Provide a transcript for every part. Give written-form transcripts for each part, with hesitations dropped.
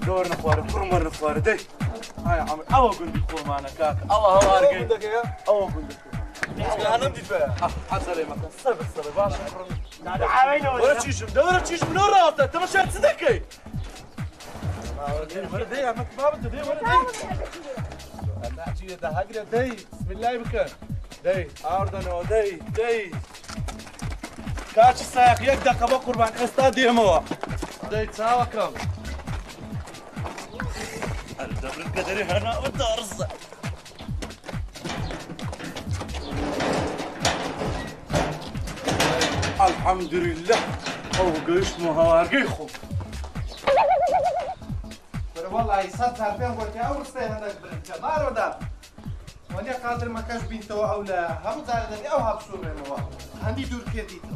دور نخوار كرمر نخوار دي هاي عمر أو قندي خو معنا كاك الله هوارقي قندك يا أو قندي أنا مدي فيها حصل مكان صبر باش ولا تشيش ولا تشيش من راسه انت مش هتصدقي ولا دي ما بده دي ولا دي انا احكي ده هاجر دي بسم الله بك دي اردن دي كاتش ساق يقدر كبا قربان استاديوم هو دي تساوكم الدبر القدري هنا ودارس الحمد لله او قيش مهارقي خو والله يصدها بين قلتي او رستي هذاك بنت ما ردا ولي قادر ما كاش بنتو او لا هم زاردني او هاب سور مو عندي دور كيديتو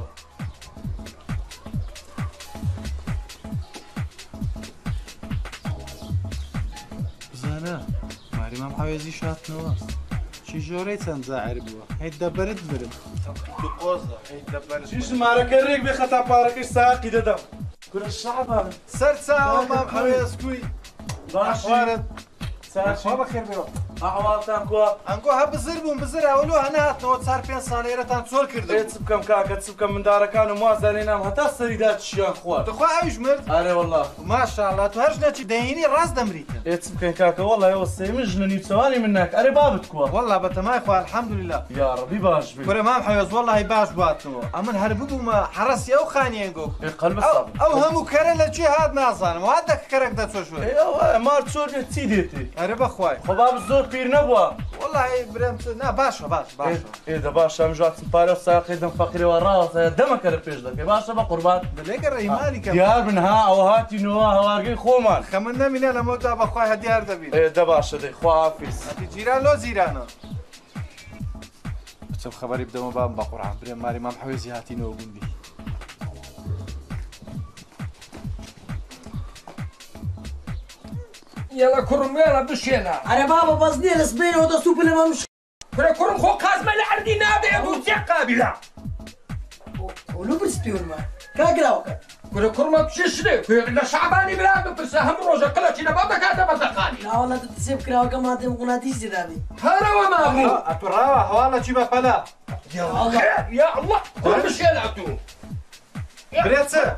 زانا ماري ما محاوزي شات نواس شي جوري تنزاعر بوا هيدا برد دقوزة هيدا برد شيش مارك الريق بخطا بارك ساقي ددم كل الشعب هذا صرت ساعة ما محاوز كوي وارد ساشي ما بخير بيرو أحوالتان كوا أنكو هب بزر أولو هنا هاتنو صار فين صاليرة تان سول كردو تسبكم كاكا تسبكم من داركان وموازنين هم هتا السريدات الشيان خوات تخوا أوش مرد أري والله ما شاء الله تهرجنا ديني راس دمريتا تسبكم كاكا والله يا وصي مجنني بسواني منك أري بابت كوا والله بتماي خوا الحمد لله يا ربي باش بي كره ما محيز والله باش باتنو أمن هربو ما حرس يو خانينجو قلب الصبر أو هم كره للجهاد نازان ما عندك كرك ده تشوي ايوه ما تصور تسيدتي أري بخواي خباب الزور بير نبوا والله برمت نا باشا ايه ده باشا مجوات سبارة ساقي دم فقري وراس دمك البيج لك باشا بقربان دليك الريمالي كم ديار من ها او هاتي نوا هواقي خومان خمنا من انا موتا بخواي هديار دبي ايه ده باشا دي خو حافظ هاتي جيران لو زيرانا بتم خبري بدو مبام بقرعان بريم ماري ما محاوزي هاتي نو قندي يلا كرم يلا بشينا أنا بابا بزني السبين وده سوب اللي ما مش كره كرم خو قازمة لعردي نادي يدو قابلة ولو برسبيون ما كاكلا وكا كره كرم بشيشني كره شعباني بلاد بسهم روجا كلا شينا بابا كذا بتقاني لا والله تتسيب كلا وكا ما تم قناتيس دابي هلا وما ابو اتراوا حوالا جيبا فلا يا الله يا الله كرم بشينا تو بريتسا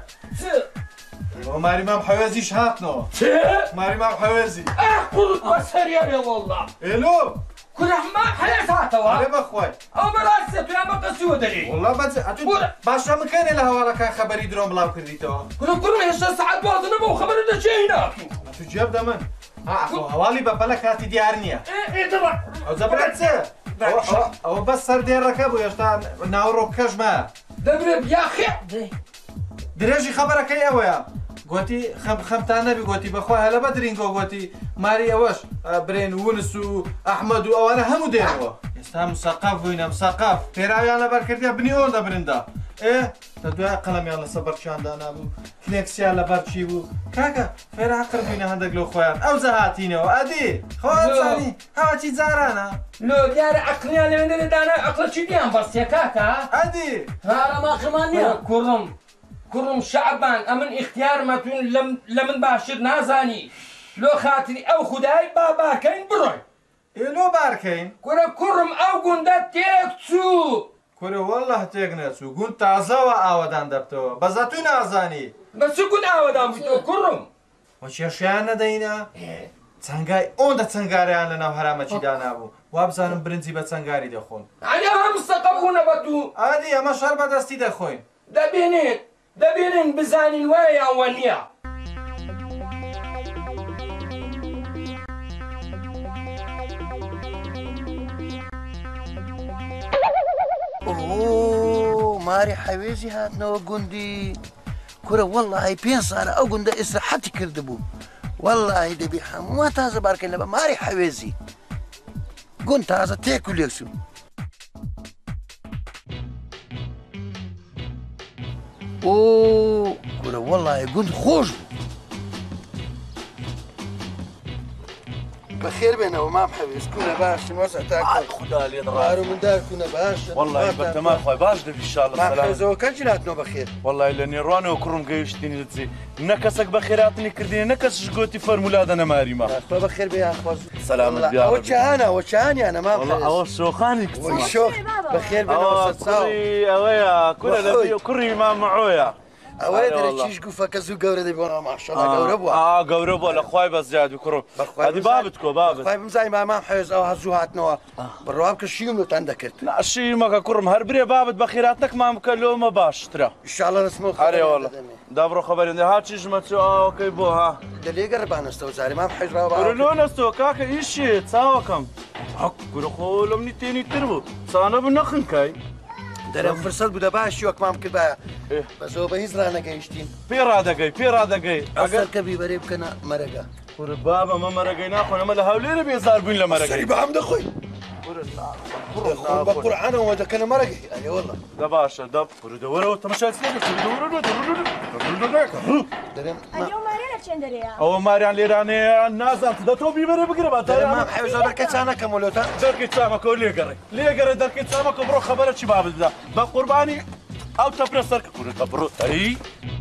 وماري ما محوازيش هاتنو ماري ما محوازي كرة بسر يا والله الو كره ما حياة هاتوا علي بخواي او براسة يا ما قسيو دري والله بس باشا مكان لها ولا كان خبري دروم بلاو كرديتو كره كرم هسه ساعات بعض نبو خبر ده شيء هناك تجيب دمن حوالي ببلك هاتي ديارنيا ايه طبعا او زبرتسا او بس سر دير ركبو يشتا ناورو كشما دبرب يا اخي دريجي خبرك اي اويا قوتي خمتانا بقوتي بخوا هلا بدرينكو قوتي ماري اوش برين ونس واحمد وانا همو ديروا يستا مثقف وين مثقف تيراوي انا بركرديا بني اون برندا ايه تدوي قلم يلا صبر شان انا ابو فليكس يلا برشي بو كاكا فيرا قربينا عندك لو خويا او زهاتيني وادي خوات ثاني هاتي زارانا لو ديار عقلي اللي عندنا دانا عقل شي ديان بس يا كاكا ادي هذا ما خرمانيا كرم شعبان امن اختيار ما تون لمن باشر نازاني لو خاطري او خداي بابا كاين بروي لو باركين كرم او قندت تيكتسو كوري والله تيغنسو قنت تازا واودان دبتو بزاتو نازاني بس يكون اودان بتو كرم وش يشان دينا تسانغاي اون دا تسانغاري انا نو حرامه چي دانا بو وابزانم برنزي بتسانغاري دخون على هم مستقبون بدو عادي اما شربة دستي دخوين دبينين بزانين ويا ونيا اوه ماري حويزي هاتنا وقندي كرة والله هاي بين صار او قندا اسر حتى كردبو والله دبي حمو تازه بارك الله ماري حويزي قنت تازه تاكل يكسو اوه كرة والله قنت خوش بخير بينه وما محبس كنا باش نوسع تاكل خدا لي دارو من دار كنا باش والله بتمام خويا باش ان شاء الله ما سلام حيزو كان جلاتنا بخير والله الا نيرانه وكرم قيشتني لتزي نكسك بخيراتني كردي نكس قوتي فرمولاد انا ماريما بخير بيا اخوز سلامة بيا وشهاني انا ما والله اول شوخاني والشوخ بخير بينا وستصاو اويا كل كل ما معويا اوي دريتش قفا كزو قورة دي بونا ما شاء الله قوربوا قوربوا الاخوي بس زاد وكرم هذه بابتكو بابت طيب مزاي ما حيز او هزوهات نوا بالرواب كشيوم لو تندكت لا الشيء ما كرم هربري بابت بخيراتك ما مكلومه باش ترى ان شاء الله نسمو علي والله دابرو خبرني هات شي جمعتو اوكي بوها دلي قرب انا استو زاري ما حيز راه قولوا نستو كاك ايشي تساوكم حق قولوا مني تاني تربو صانا بنخن كاي درم فرصت بوده باش شوك ما ممكن بقى بس هو بهيز رانا جايشتين بيرادا جاي اصل كبي بريب كنا مرقه بابا ما مرقينا اخونا ما لهاولين بيصار بين لا مرقي سري بعمد اخوي بقرعانه وده كان مرقي اي والله ده باشا ده ورا تمشي سيدي درم اليوم مارينا تشندريا او ماريان ليراني الناس ده تو بيبر بقربا درم ما بحوز هذا كتانا كمولوتا درك تسامك ليه قري درك تسامك برو خبرت شباب ده بقرباني او تبرسر كل تبرو اي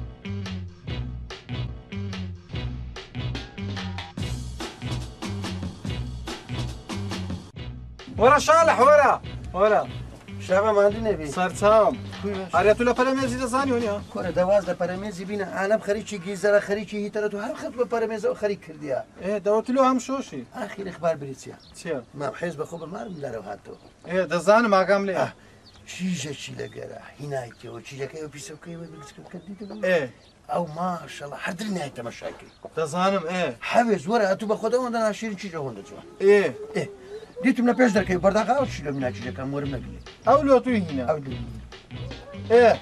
ورا شالح ورا شابه ما عندي نبي صار تام عريتو لبراميزي دزاني هونيا كره دواز ده براميزي بينا عالم خريجي جيزه خريجي هي ترى هر خطبه براميزه وخريج كرديا ايه دوت له هم شوشي اخر اخبار بريتيا تيا ما بحيز بخبر ما مدارو هاتو ايه دزاني ما قام شيجه لقرا هنايتي وشيجه كيو بيسو كيو بيسكم كديتو ايه او ما شاء الله حد نهايه مشاكل دزانم ايه حبس ورا تو بخدا وانا شيرين شيجه هون دجوا ايه ديتم لا بيش دركي برداقه او شيله من شيجه كان مور نقلي او لو تو هنا او ايه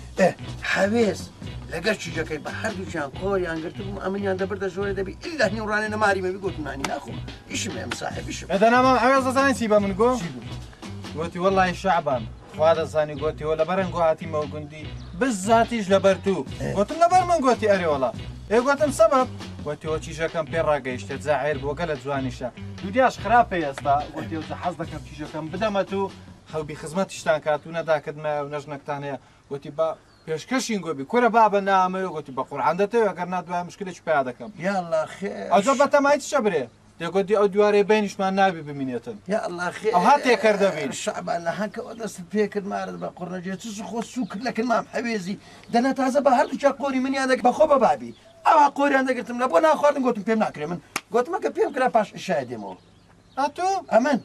حبس لقيت شيجه كي بحر دوشان قوري انقرتم امني عند برد زوري دبي الا هني وراني ماري ما بيقول معني ناخو ايش ما صاحب ايش اذا انا ما حوز دزاني سيبا من قوم قلت والله شعبان وهذا ثاني قلت ولا برن قواتي ما قندي بالذاتيش لبرتو قلت لبر من قلت اري والله ايه قلت السبب قلت هو تيجا كم بيرا جيش تزعير بوقلت زوانيشا دودياش خراب يستا قلت له حظك كم تيجا كم بدمتو خو بخدمتش تانكاتونا داكد ما ونجنك تانية قلت با پێشکەشین گۆبی کورە بابە نامەوە گوتی بە قورعان دەتەوێت ئەگەر ناتوانێت مشکلێکی پیدا دەکەم يلا خير ئەوجا بەتەمای چ برێ دەگوتی ئەو دوارێ بینیشمان نابی ببینێتن يا الله خير ئەو هاتێ کردەبین الشعب اللي هنك ودست فيك المعرض بقرنا جيت خو سوق لكن ما حبيزي دنا تازه بهر دو قوري من عندك بخوبه بابي او قوري عندك قلت له بنا اخوان قلت بيم ناكري من قلت ما كبيم كلا باش الشاهد مو ئەتۆ امن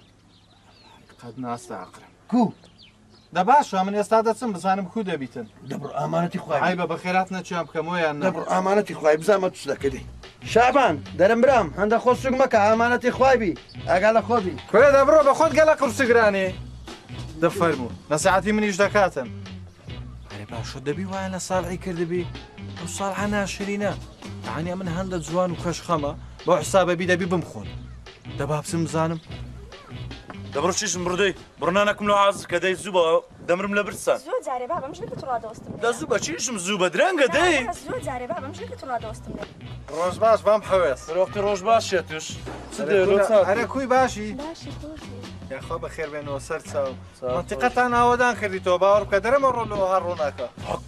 قەت ناستە عقرم كو دە باشە من ئێستا دەچم بزانم کو دەبیتن دبر امانتي خويا عیبە بە خێرات نەچیان بکەمەوە یان دبر امانتي خويا بزعما تسلكدي شعبان درم برام عند خو سوق مكه امانتي خويا بي اقال خوبي کورە دەبڕۆ بە خۆت گەلە قورسگرانێ دەفەرموو نەسیحەتی منیش دەکاتن ئەرێ باشە دەبی وایە لە ساڵعی کردبی ئەو ساڵحە ناشرینە یعنی من هەندە جوان و کەش خەمە بۆ حسابەبی دەبی بمخۆن دەبا بچم بزانم دبرو شيش مردي برنانكم لو عاز كداي زوبا دمرم لبرسان زود جاري بابا مش لك ترى دوستم دا زوبا شيش زوبا درنگا داي زود جاري بابا مش لك ترى دوستم ڕۆژ باش بام حەوێست روحتي روج باش يا توش ئەرە کوی باشی باشي خوشي یاخوا بەخێر بێنەوە سەر چاو منتیقەتان ئاوادان کردیتەوە باوەڕ بکە دەرەمە ڕۆ لەوە هەر ڕووناکە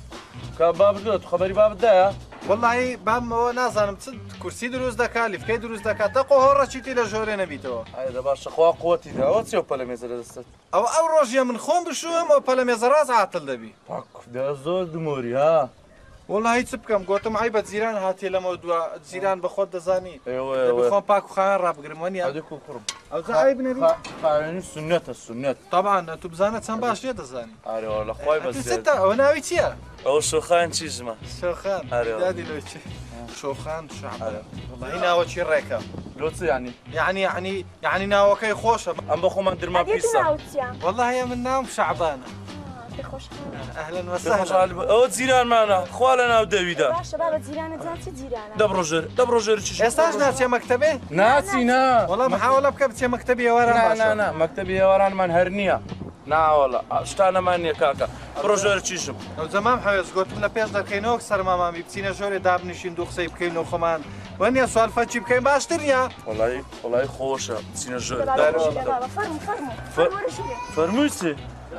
باب دوت خبري باب دايا والله بامەوە نازانم چ کورسی دروست دەکات لیفکەی دروست دەکات تەقۆ هۆڕەچیتی لە ژۆرێ نەبیتەوە هذا باش اخوا قوتي دا وتسيو بلا ميزه دست ئەو ڕۆژیە من خۆم بشوم ئەو پەلە مێزە ڕاست عاتڵ دەبی باك دا زول دموري ها والله هیچ بکەم گوتم عیبەت جیران هاتیە لەمە دووە جیران بە خۆت دەزانی ايوه خۆم پاک و خاوێن ڕابگرم وەنیە هذيك كرم ئەو عیب نەبی قاعدين السنه طبعا تو بزانە چەند باش لێ دەزانی اري والله خوي بس ئەو ناوی چییە؟ او شوخان چیزما شۆخان دادی لۆی چی شۆخان شعب والله ناوەکی ڕێکە لوتس يعني يعني ناوەکەی خۆشە ام بخو من درما بيسا والله هي من ناوم شعبانە خوش اهلا وسهلا او زيران معنا خوالنا وداويدا باش بابا جيران زانتي جيران دبروجر تشي استاج ناسي مكتبي ناسي نا والله محاولة بكبت يا مكتبي يا ورا لا مكتبي يا ورا من هرنيا ناوەڵە شتانەمان نییە کاکە بڕۆ ژۆرە چیشم ئەو زەمام حەوێز گوتم لە پێش دەکەینەوە سەرمامامی بچینە ژۆرێ دابنیشین دوو قسەی بکەین و خۆمان وەنیە سوالفەچی بکەین باشتر نیە وڵی خۆشە بچینە ژۆر بابا فرمو فەرمووی چی؟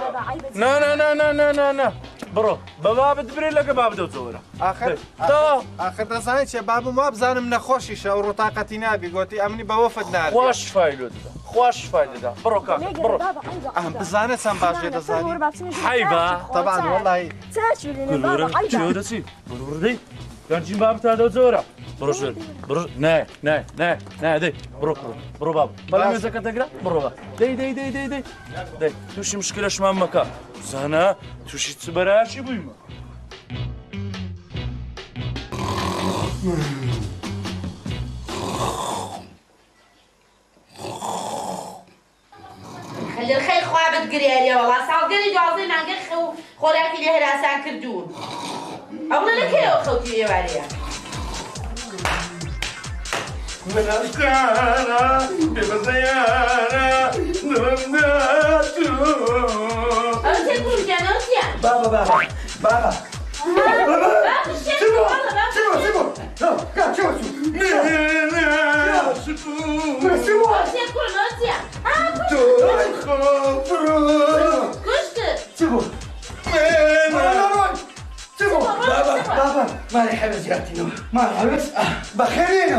نا بڕۆ بە بابت برێ لەگە بابدە زۆرە آخر دەزانیت چێ بابم وا بزانم نەخۆشیشە و ڕوتاقەتی نابی گوتی ئەمنی بەوەفت نار خوش فایلۆ دەدا خوش فایل دەدا بڕۆ کاکە بڕۆ بزانێت چەند باشێ دەزانی حیبە طبعا والله چی بڕدەی گەنجین بابتادە زۆرە بڕۆ ژێر بڕۆ نه دەی بڕۆ باب بەڵام مێزەکە دەگرە بڕۆ دەی تووشی مشکلەشمان مەکە زانە تووشی چ بەرایشی بوویمە خەی خوا بتگرێریە وڵا ساڵگەری دوازەی مانگە خۆراکی لێ هەراسان کردوون ئەو لەکەیەوە خەوتی ێوارەیە مناشکارە بێبەزەیارە ئەو چێ کوژگەنەوتیان بابا بابا مالي حبس ياتينو مالي حبس بخيرينو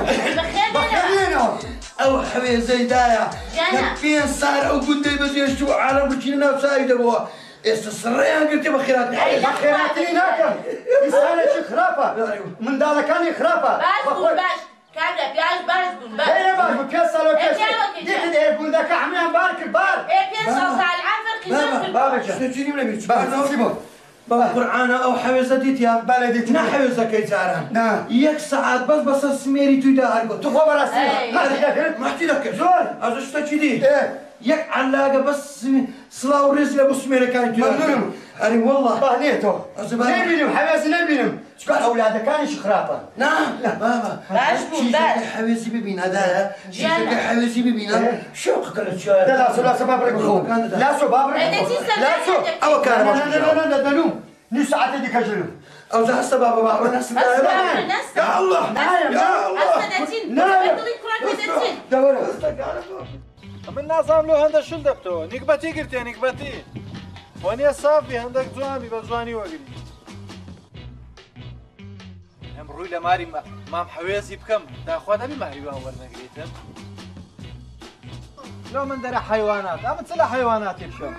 او حبيب زي دايا فين صار او قلت بزيش شو عالم بجينا وسايده بوا استسريان قلت بخيراتي بخيراتي هناك يسالك خرافه من دالا كان خرافه باش كابلا باش بون باش ايه باش بكسر ديك يقول لك عميان بارك البار ايه بيان صوص على العفر بابا شنو من بيت بابا سيبون بابا قرآن او حوزه ديتيا بلديت نا حوزه كيزاران نا يك ساعات بس سميري تودا هرقو تو خبر اسمع هذا ما احكي لك زول هذا شتا كذي يك علاقه بس صلاة ورزق ابو سميري كان يقول أري والله بهنيته نبينهم حوازي نبينهم شكون أولاده كان شخرافة نعم لا بابا باش بون باش حوازي ببين هذا شيء حوازي ببين شو قلت شو لا سباب لك بخو لا سباب لك لا سو أو كان لا دلوم نسعة ديك أجلو أو ذا السباب بابا ناس يا الله يا الله دورة من نازام لو هەندە شل دەبتەوە نیکبەتی گرتێ نیکبەتی وەنیە سافی هەندێک جوانی بە جوانی وەگری ئەم ڕووی لە ماری مام حەوێزی بکەم داخوا دەبی ماری وان وەرنەگریتن لۆ من دەرە حیوانات ئەمە چ لە حیواناتی بشەم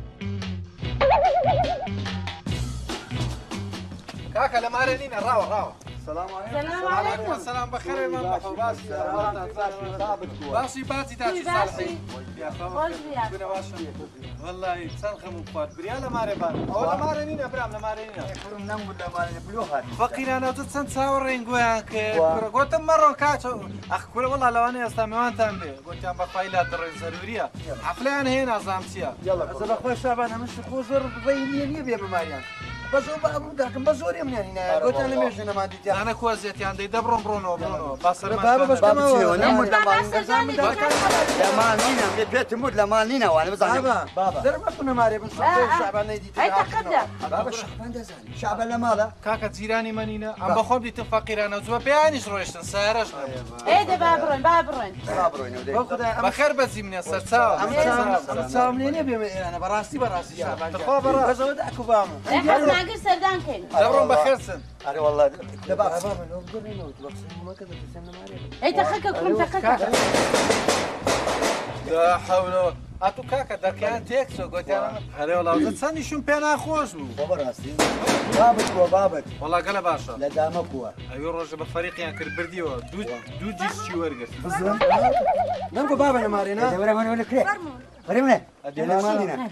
کاکە لە مارە نینە ڕاوە سلام عليكم السلام بخير ما بحو باسي باتي تاتي صالحي يا خوي بنا واشا والله تسنخم وقفات برياله ماربان او مارنين ابرام مارنين يخرم نم ولا مارن بلوخات فقينا انا تتسن تصورين قوياك قلت مره كاتو اخ كل والله لو انا استمعت تنبي قلت ام بفايلات ضروريه حفلان هنا زامتيا يلا اذا بخوي شعبان مش خوزر بيني يبي بماريان بس بزور يمني هنا قلت انا مش انا ما ديت انا كوزيت عندي دبرون برونو باصر بابا بس كما هو لا مالينا بيت مود لا مالينا وانا بزعل بابا در ما كنا ماري بس شعبان ديت هاي تقدم بابا شعبان دزاني شعبان لا مالا كاكا زيراني منينا عم بخوب ديت فقيرانا وزوا بيانيش رويشتن سارش ايه ده بابرون بخير بس من السرساو السرساو منين يبي انا براسي شعبان بس ودعكوا بامو ناقص سردان كين دبرون بخير سن أنا والله بابا اي تخككم لا حول اتو كاكا دا كان تيكسو قلت انا هري والله تسني شو بينا خوش بابا راسي بابك والله قال باشا لا دامك هو ايوه رجل بفريق يعني كربردي دو جيس شي ورقه نمكو بابا انا مارينا ولا من ولا كريم غريمنا ادينا مالنا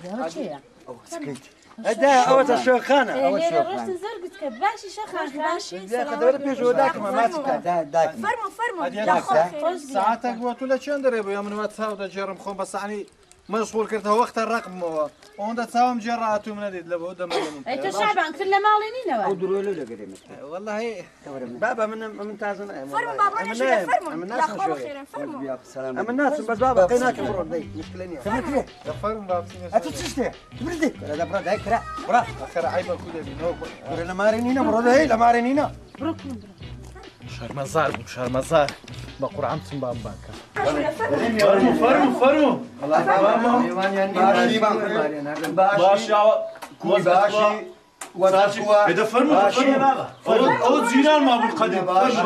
هذا أول الشوخانة أول الشوخانة زرقت كباشي شخص باشي لا خدمت بيجو ذاك ما ماسك ذاك فرمو ساعتك وقت ولا شن دريبو يا من وقت هذا جرم خون بس يعني مەشغوڵ کردەوە وەختە ڕقمەوە ئەوەندە چاوم جێڕاتوو منەدیت لە بۆ دەمەڵم ئەی تۆ شعبان کرد لە ماڵی نینەوە ئەو درۆ لە لەگەرێمە والله بابا من تازە فرموا بابا انا شويه فرموا يا اخوان خيرا فرموا ئەمە ناچم بەس بابا قەی ناکەم بڕۆ دەی مشکلە نییە دەفەرم بابچینە ئەتو چ شتێ بردی لە بڕە دای کرا بڕە ئەخەر عیبە کو دەبینەوە بڕە لە مارێ نینە بڕۆ دەی لە مارێ نینە شەرمەزار بوو شەرمەزار بە قورعان چم بام باکە فرمو باشی کوی باشی هذا فرمو او زيران ما بالقدم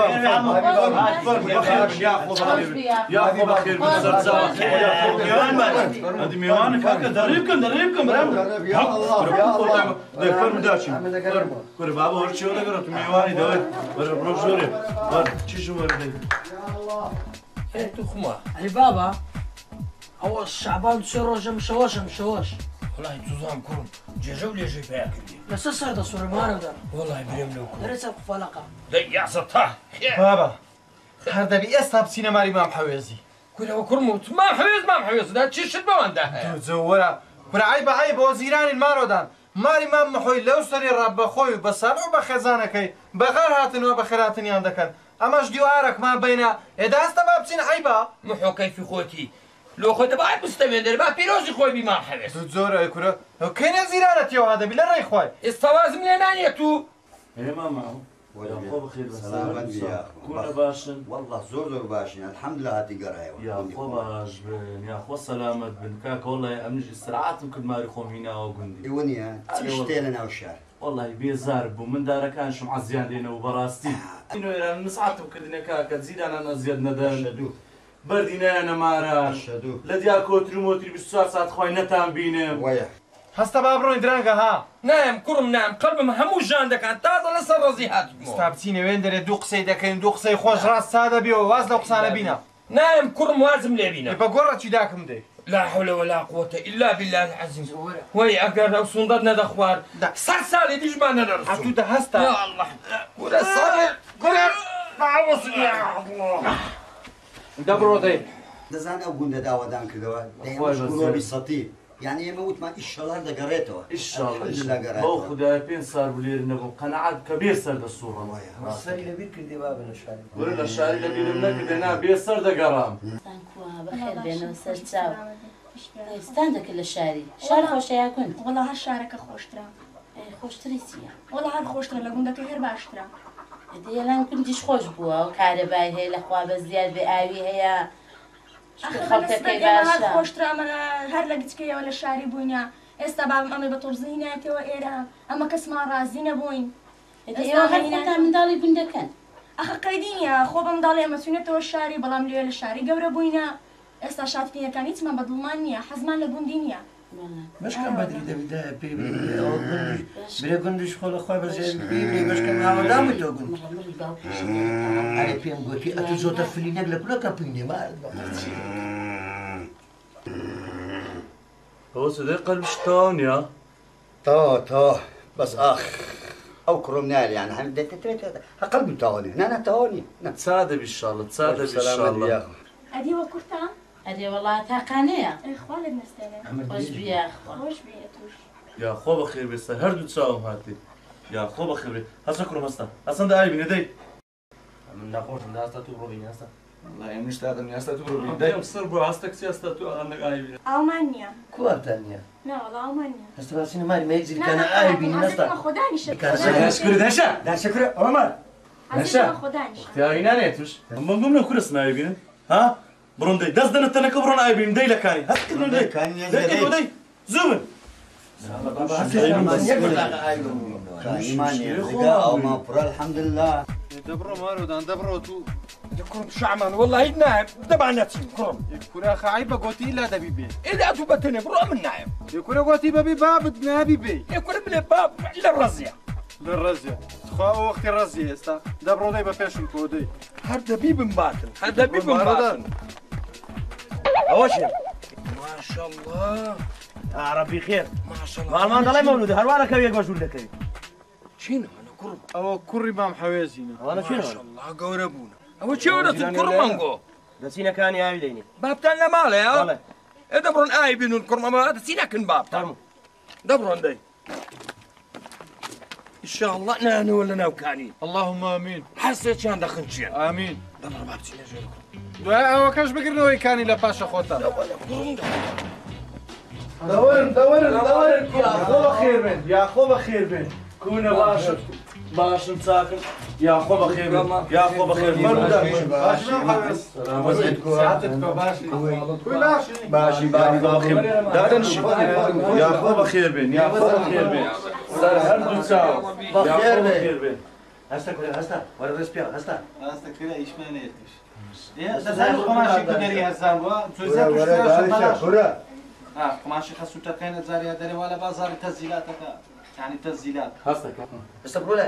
يا اخو بخير ميوان هذه ميوانك هكا دريبكم يا الله فرمو داشي كوري بابا هرشي ولا قرأت ميواني دوي برا بروشوري برا چي شو وردي انتو خما علی بابا ئەوە شعبان سێ ڕۆژە مشەوەشە مشەوەش والله توزام كرم جيجو لي جي فيها لەسەر سەردە سوورمانەدا والله بريم لو دەرێتە قوفەلەقە ضيع سطح بابا هەر دەبی ئێستا بچینە ماری مام حەوێزی كلها كرموت ما حويز ده تشي شد بوانده زۆوەرە کورە عیبە عیبەوە زیرانی مارۆدان ماری مام محۆی لەو سەری ڕاببەخۆی و بە ساڵ و بە خێزانەکەی بەغار هاتنەوە بە خێراتنیان دەکەن ئەمەش دیوارێکمان بینە ئێدا هەستە با بچین عیبە محو كيف خوتي لو خد بعد مستمر ما بيروزي خوي بما حبس زۆرە کورە کەینە زیرانەتیەوە دەبی لە ڕێی خوای استوازم لنا تو ايه ما معه خو بخير سلامت بیا كنا باشن والله زۆر باشین الحمدلله هاتی گەڕایەوە يا خو باش بن يا خو سلامت بن كاك والله امنش استراحات ممكن ماري خوم هنا وقندي ئێوە چ شتێ لە ناو شار والله بيزار بو من داركان شو معزيان لينا وبراستي انه انا نسعتهم كدنا كاك تزيد انا زياد ندان بردينا انا مارا لديا كوتري موتري بالساعه ساعات خوي نتام بينم ويا هەستە با بڕۆین درەنگە ها نعم كرم نعم قلبم همو جان دكان تازه لسر رزيهات ستا بچینە وێن دەرێ دوو قسەی دەکەین دوو قسەی خۆش ڕاست سادە بیەوە واز لەو قسانە بینە نعم كرم وازم لبينا بە گۆڕەکی داکەم دێ لا حول ولا قوة إلا بالله العظيم وي أقدر لو صندرنا دخوار سالي ديش ما نرسل هاتو ده هەستا يا الله ولا صالي قول معوصني يا الله دەبڕۆ دەی دەزان ئەو گوندە داوادان کردەوە دەیڵۆبی سەتی یعنی ئێمە وتمان ئیشەڵار دەگەڕێتەوە إنشالله بو خدای پێ سار بولێر نەبوو قەنەعات کە بێ سەر دەسوڕم سەری لەبیر کردی بابە لە شاری وەرە لە شاری لەبیرم نەکردە نا بێ سەر دەگەڕام بەخێر بێنەوە سەر چاو ئێستان دەکرد لە شاری شار خۆشەیە گوند والله هەر شارەکە خۆشترا خۆشتری چییە والله هەر خۆشترا لە گوندەکە هێر باشترا دێڵان گوندیش خۆش بووە و کارەبای هەیە لەخوا بە زیاد بێ ئاوی هەیە خەڵکەکەی باشە خۆشترا ئەمە هەر لە گچکەیەوە لە شاری بووینە ئێستا بابم ئەمە بە تۆرزی نایەتەوە ئێرە ئەمە کەسمان ڕازی نەبووین ئێوە هەرتا منداڵی گوندەکەن ئەخە قەیدینە خۆ بە منداڵی ئەمە چوونێتەوە شاری بەڵام لێ لە شاری گەورە بووینە ئێستا شاتپینەکان هیچمان بەدڵمان نییە حەزمان لە گوندی نییە بەشکەم بەدری دەبیدا پێ برێ گوندش خۆ لە خۆی بەژێ بێ بەشکەم هاوەدام تۆ گوند ئەرێ پێم گوتی ئەتو زۆتە فلینەک لە پلەکە پوینێ مارد هو صديق قلب شطان يا تا بس او كروم نار يعني هم قلبي تاوني انا تاوني تساعد ان شاء الله تساعد ان شاء الله ئەدی وە کورتا ئەدێ وڵات تاقانەیە خوا لێت نەستێنێ خۆش بیا خۆش بێ توش يا خو بخير بس هردو تساوم هاتي يا خو بخير هسه كروم هسه اصلا ده ايبي ندي من ناخذ الناس تتوب روبين هسه والله مشتاق الناس تتوب روبين دايم صر بو عستك سياسة تو انك ايبي ئەڵمانیا کواتانە نا والله ئەڵمانیا هەستا باسینە ماری مەیزی کانە ئاوی بینی نەستا خۆدانیشە داشا شكرا عمر خۆدانیشە يا هنا نتوش من قمنا كرس نايبين ها برندي دز دنا تنك برون ايبين دي لكاني هات كنو دي دي زومن الحمد لله دەبڕۆ مارۆدان دەبڕۆ تو كرم شعمان والله ناعم تبع نفسي كرم کورە خەعی بە گۆتی لا دەبی بێ إذا أتوبتني برو من ناعم کورە گۆتی بەبی بابت نابی بێ يكون من الباب للرزية لە ڕەزیە خوا وەختی ڕەزی ئێستا دەبڕۆ دەی بە پێشم کۆ دەی هذا بيب باطل هذا بيب باطل أوشي ما شاء الله ربي خير ما شاء الله ما ضلي مولود هروارك وياك مشغول لك شنو أنا كرم ئەوە کوڕی مام حەوێزینە وانا ما شنو شاء الله قوربونا أول شيء ولا تذكر مانجو نسينا كان يا عيليني بابتان لا ماله يا دەبڕۆن ئای بین و کوڕمەمە دەچی نەکن بابتان دەبڕۆن دەی ئینشاءڵڵا نانەوە لە ناوکانی اللهم آمین حەسێکیان دەخنچێن ئامین دەبڕە با بچینە ژێر دوای ئەوەکەش بگرنەوەی کانی لە پاشە خۆتان دورن يا خير بن يا خير بن كونا باشن ساكن يا خير بن يا خير بن باشي يا خير بن يا خير بن صار هردو تساو يا خير بن هستا ولا رسبيا هستا كده ايش ما نيتش دەزانێت قماشی دەری هەزان بووە قماشی خەسووتەکەی نەجاریا دەرێوا لە بازاری تەزیلاتەکە یعنی تەزیلات هستا برولة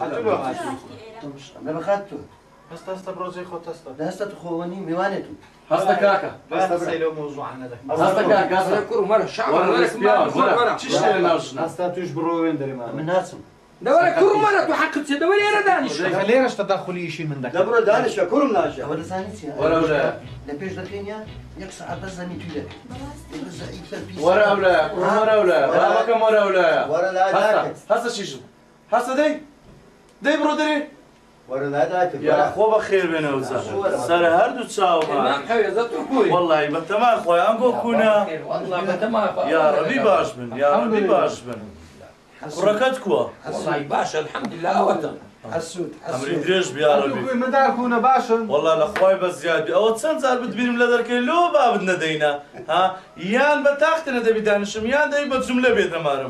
أنا بخاتو هەستە بڕۆژەی خۆ تەستە هستا تخوني ميوانتو هەستە کاکە بەسەی لەو مۆزوعانە دەکەم هەستە کاکە هەستە کوڕ مەرە شعبان چی شتێ لە ناوشنا هەستا توش بڕۆوێن دەرێمان من ناسم دەوەرە کوڕ مەرە تو حەقت چێ دەوە لێرە دانیش لێرەش تەداخلی ئیشی من دەکەم دبرو دانش كورم ناشا ولا ثاني ولا لبيش دكينيا يكسر بزني تيلك ورا ولا بابكم ورا ورا لا هسه شيشو هسه دي برودري ورا لا يا خوبا خير بين اوزا صار هردو تساو ما حوي زاتو كوي والله بتما خويا انكو كنا والله بتما يا ربي باش بن يا ربي باش بن كركتكوا والله باشا الحمد لله اوتا حسود امري دريش يا ربي من داركونا باشن والله لاخوي بزياد او تسن زار بتبين لدر كيلو باب ندينا ها يان بتاختنا دبي دانشم يان دبي بجمله بيت مارم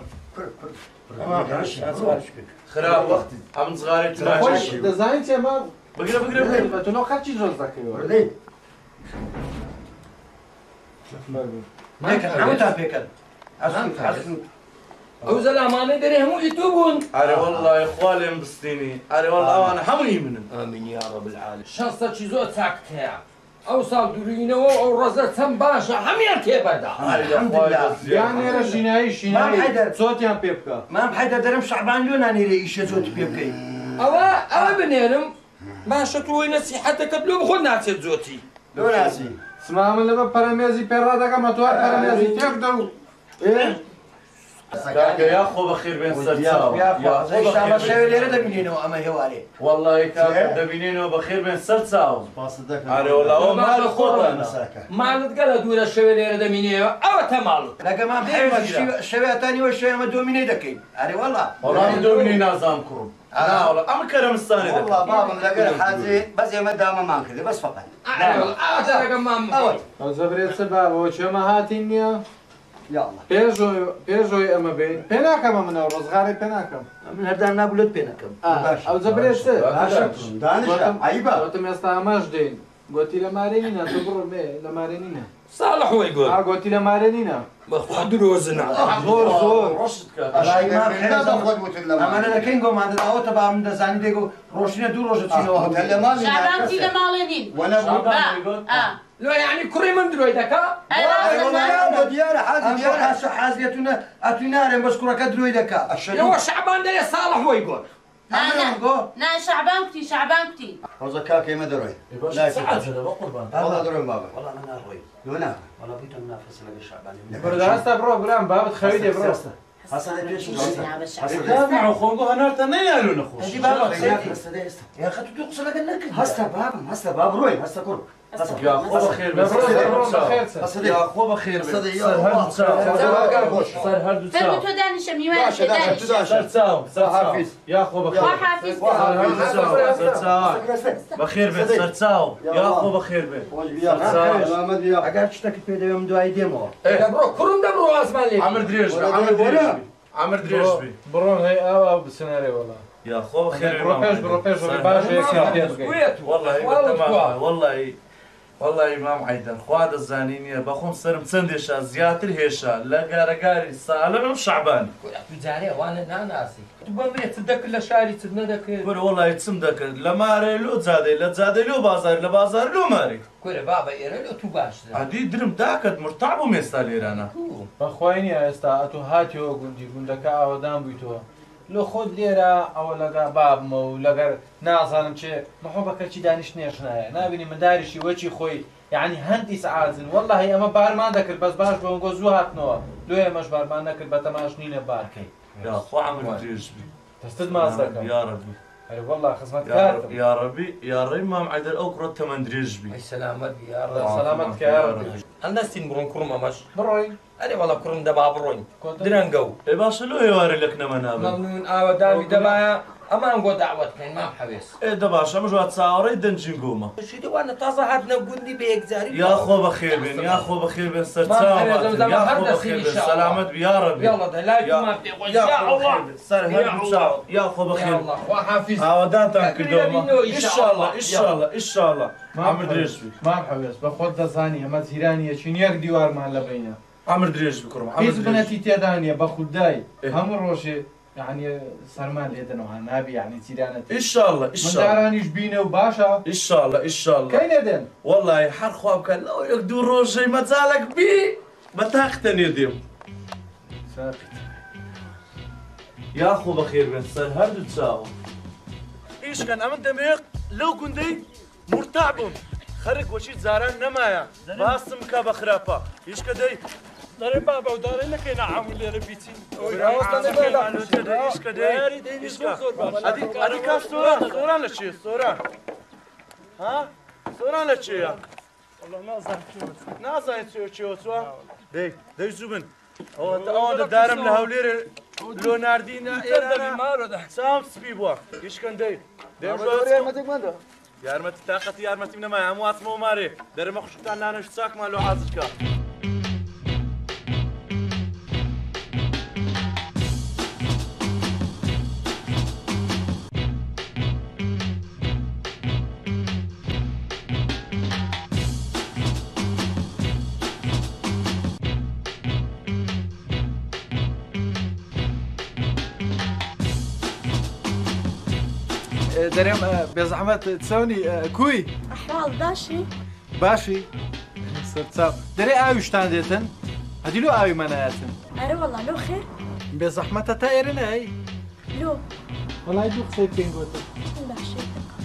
خراب وقتي عم صغاري تماشي دەزانین تێمە بقرا تۆ خەرچی زۆر دەکەیەوە ردي عمتها بيكل او زلمانه دري همو يتوبون اري والله اخوالي مبستيني اري والله انا حمي منن امين يا رب العالمين شانسا چيزو تاكتيا او صادرينه او رزتم باشا هميان تيبدا الحمد لله يعني رجيناي شيناي صوتيان بيبكا ما بحيدر درم شعبان لوناني ريشه زوت بيبكي او بنيرم باشا توي نصيحتك بلو بخد ناتي زوتي لوناسي اسمع من لما براميزي بيرا دكا متوار براميزي تقدروا ايه كاكا يا خو بخير بين سرتاو يا خو بخير شوي ليره دبينينو اما هو عليه والله كاكا دبينينو بخير بين سرتاو اري والله ما الخوت ما نتقال دور الشوالير دمينيه او تمالو لكن ما بحيد الشوي ثاني والشوي ما دوميني دكي اري والله دوميني نازام كروم انا والله ام كرم الثاني والله بابا لقى حاجه بس يا مدام ما كذا بس فقط انا رقم اول زبريت سبب وشما هاتينيا يا الله بيجوي اما بين بيناكم من الرزغاري بيناكم من هذا نابلت بينكم او زبريت دانش عيبه وتم يستعمش دين قلت له مارينينا تبرر به لمارينينا صالح هو يقول قلت له مارينينا بخد روزنا زور رشدك ما بحنا باخذ وتلما انا لكن قوم هذا او تبع من زاني ديكو روشنا دو روجت شنو هذا ما شعبان تيلا مالين وانا لو يعني كري من دروي دكا والله ديار حازيتنا اتنا بس كرك دروي دكا هو شعبان ده صالح هو يقول نا شعبان كتي شعبان كتي روزكا كيما دروي لا ساعات هذا بقربان والله دروي بابا والله انا روي لونا والله بيت منافس لك الشعبان برد هسه برو برام بابت خويدي برو هسه ليش اسمعوا خوكو انا تنيالو نخوش هذه بابا يا اخي تقص لك النكد هسه بابا روي هسه كل يا اخو بخير يا اخو بخير صار هردو فرمو تو دانش ميوان دانش يا اخو بخير بخير بن سرتاو يا اخو بخير بن اگر تشتكي في يوم دو ايديمو دبرو كرم دبرو اسمان لي عمر دريشبي برون هي او بالسيناريو والله يا اخو بخير بروبيش والله امام عيدر خواد الزانينيه بخوم سرم سندش زياتر هيشا لا قارقاري سالم شعبان تجاري وانا ناسي تبغى تذكر لشاري تذكر كل والله يتسم ذكر لما ريلو زادي لا زادي لو بازار لا بازار لو ماري كل بابا يرلو تو باش عادي درم داكت مرتعب ومستاليرانا بخويني استا اتو هاتيو قندي قندك اودان بيتو لۆ خۆت لێرە ئەوە لەگە بابمە و لەگەر نازانم چێ مەحۆبەکە چی دانیش نێژنایە نابینی منداریشی وەچی خۆی یعنی هەندی سعازن والله ئەمە بارمان دەکرد بەس باش بۆنگۆ زوو هاتنەوە لۆ ئێمەش بارمان نەکرد بە تەماش نینە بارکەی خوا عمرت درێژ بی دەستت ماز دەکەم یا ربی والله خزمەت کاتم یا ربی یا ڕێی مام عەیدەر ئەو کوڕە تەمەن درێژ بی سلامت يا سلامت کە یا ربی هەندەستین بڕۆین کوڕم ئەمەش بڕۆین ئەرێ وەڵا کوڕم دەبا بڕۆین درەنگە و ئێ باشە لۆ ئێوارە لەک نەمە نابن مەمنون ئاوەداوی دەبایە ئەمان گۆ داوەت بکەین مام حەوێس ئێ دەباشە مژوات چاوەڕێی دەنجین گۆمە شی دوانە تازە هاتنە گوندی بە یەکجاری یا خۆ بەخێر بێن یا خۆ بەخێر بێن سەر چاوە یا خۆ بەخێر بێن سەلامەت بی یا رەبی يلا ده لا ما بتقول يا الله سەر هەر چاو یا خۆ بەخێر يا الله وحافظ ئاوەدانتان کردەوە ئیشاڵڵا ئیشاڵڵا ئیشاڵڵا عەمر درێژ بی مام حەوێس بە خۆت دەزانی ئەمە زیرانیەکی یەک دیوارمان لە بینە عەمر درێژ بکڕم هیچ بنەتی تێدا نیە بە خوددای هەموو ڕۆژێ یعنی سەرمان لێدنەوە نابی یعنی جیرانەت ئیشاڵڵا مندارانیش بینە و باشە ئیشاڵڵا ئیشاڵڵا کەی نەدەن وەڵی هەر خوا بکە لەو یەک دوو ڕۆژەی مەجاڵێک بی بە تاختە نێ دێم یا خۆ بەخێر بێن سەر هەردوو چاوە ئیشکەن ئەمن دەمێق لەو گوندەی مرتاع بووم خەرک وەچی جاران نەمایە باسم بکە بە خراپە هیچکە دەی دەرێ بابە و دارێ نەکەین عامل لێرە بیچین ئەدیکا سۆران لە چێ سۆران ها سۆران لە چێە نازانێت چێوە چوە دەی زوو بن ئەوەندە دارم لە هەولێرە لۆ ناردینە چاوم سپی بووە هیچکەن دەی یارمەتی تااقەتی یارمەتیم نەمای هەموو واتمەوە مارێ دەرەمە خوشکتان نانەش چاکمان لۆ حازرکە دەرێم بێزەحمەت چاونی کوی ئەحواڵ باشی باشی سەرچاو دەرێ ئاویشتان دێتن هەدی لۆ ئاوی مەنایەتن ئەرە وەڵا لۆ خێر بێزەحمەتە تا ئێرە نایی لۆ وەڵای دوو قسەی پێین گوتم باشی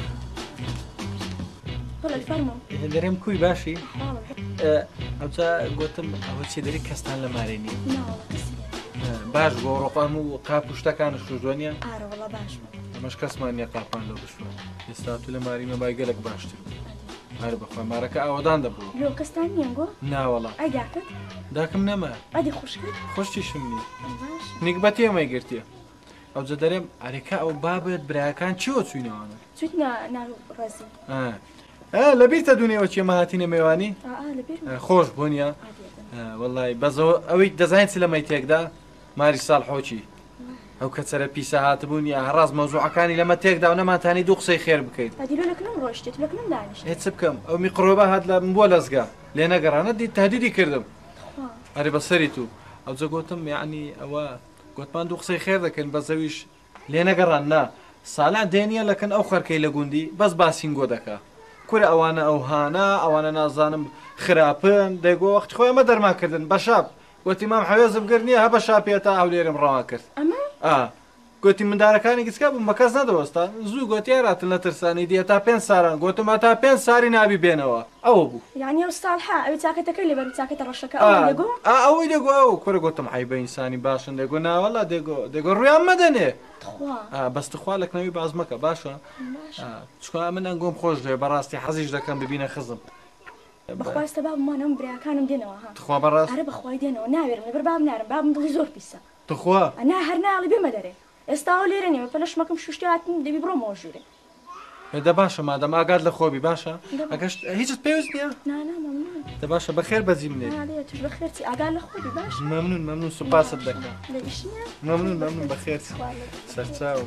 بڵێ فەرموو دەرێم کوی باشی ئەحواڵ ئەوجا گوتم ئەوە چێ دەری کەستان لە مارێ نیە ناوەڵا کەسی باش بۆ ڕۆقام و قاپ و شتەکان شوژۆنیە ئارە وەڵا باش ئەمەش کەسمان نیە قاپان لە بشوە ئێستا تو لە ماریمە بای گەلک باشتر هەر بەخوا مارەکە ئاوەدان دەبوو لۆ کەستان نییە گۆ ناوەڵا ئەگاکت داکەم نەما ئەدی خوشکت خۆشتیشم نی باش نیکبەتی ئەمەی گرتیە ئەوجە دەرێم ئەرێکا ئەو بابێت برایەکان چیوە چوینەوانە چوت ناو ڕازی لەبیرتە دونێەوە چێمە هاتینە میێوانی لەبیر خۆش بوونیە وەڵی بەزەوە ئەوەی دەزانین چ لەمەی تێکدا ماری ساڵ حۆچی ئەو کەچەرە پیسە هاتبوون یا هەڕاز مەوزوعەکانی لەمە تێکدا و نەماتانی دوو قسەی خێر بکەیت ئەدیلۆ لەکنم ڕۆشتێت لەکنم دانیشت هێچ بکەم ئەو میقڕۆبە هات لە بۆ لەزگا لێ نەگەڕانە دی تهدیدی کردم ئەرێ بەسەری تو ئەو جە گوتم یعنی ئەوە گوتمان دوو قسەی خێر دەکەن بە زەویش لێ نەگەڕان نا ساڵان دێنیە لەکەن ئەو خەرکەی لە گوندی بەس باسینگۆ دەکا کورە ئەوانە ئەو هانە ئەوانە نازانم خراپن دەیگۆ وەختی خۆی ئەمە دەرماکردن بە شاب گوتی مام حەوێزم گر نییە هە بە شاپێتە هەولێرم ڕاوا کرد گوتی مندارەکانی گچکە بووم بە کەس نەدەوەستا زوو گوتی هاتن لە ترسانی دیە تا 5 ساران گوتم تا 5 ساری نابی بێنەوە ئەوە بوو یعنی ئەو ساڵحا ئەوی چاکەتەکەی لێبەر چاکەتە ڕەشەکە ئەوەی دەگو ئەو کورە گوتم حی بە ئینسانی باشن دەگو ناوەڵا دەگۆ ڕویان مەدەنێ بەستخوا لەکنەوەی باز مەکە باشە چکە من ئەنگۆم خۆش دێ بەڕاستی حەزیش دەکەم ببینە خزم بەخواستە بابمانەوە براکانم دێنەوە تخوا بەڕاست ئەرە بەخوای دێنەوە ناوێرم لەبەر باب نارم بابم دڵی زۆر پیسە تخوا ئەنا هەر ناڵی بێمە دەرێ ئێستاوە لێرە نیوە پەلەشمەکەم شوشتی هاتن دەبی بڕۆمەوە ژوورێ دە باشە مادەم ئاگات لە خۆبی باشە ئەگەشت هیچت پێویست نییە دە باشە بەخێر بەزی منێ توش بەخێرچی ئاگات لە خۆبی باش مەمنون سوپاست دەکەم مەمنون بەخێر سەرچاوم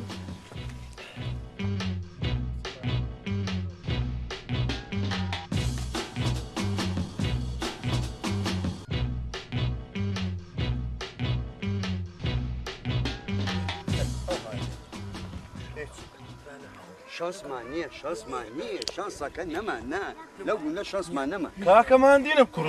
شانسمان نییە شانسمان نییە شانسەکە نەمانە لەو بوون لە شانسمان نەما کاکەمان دینم کوڕە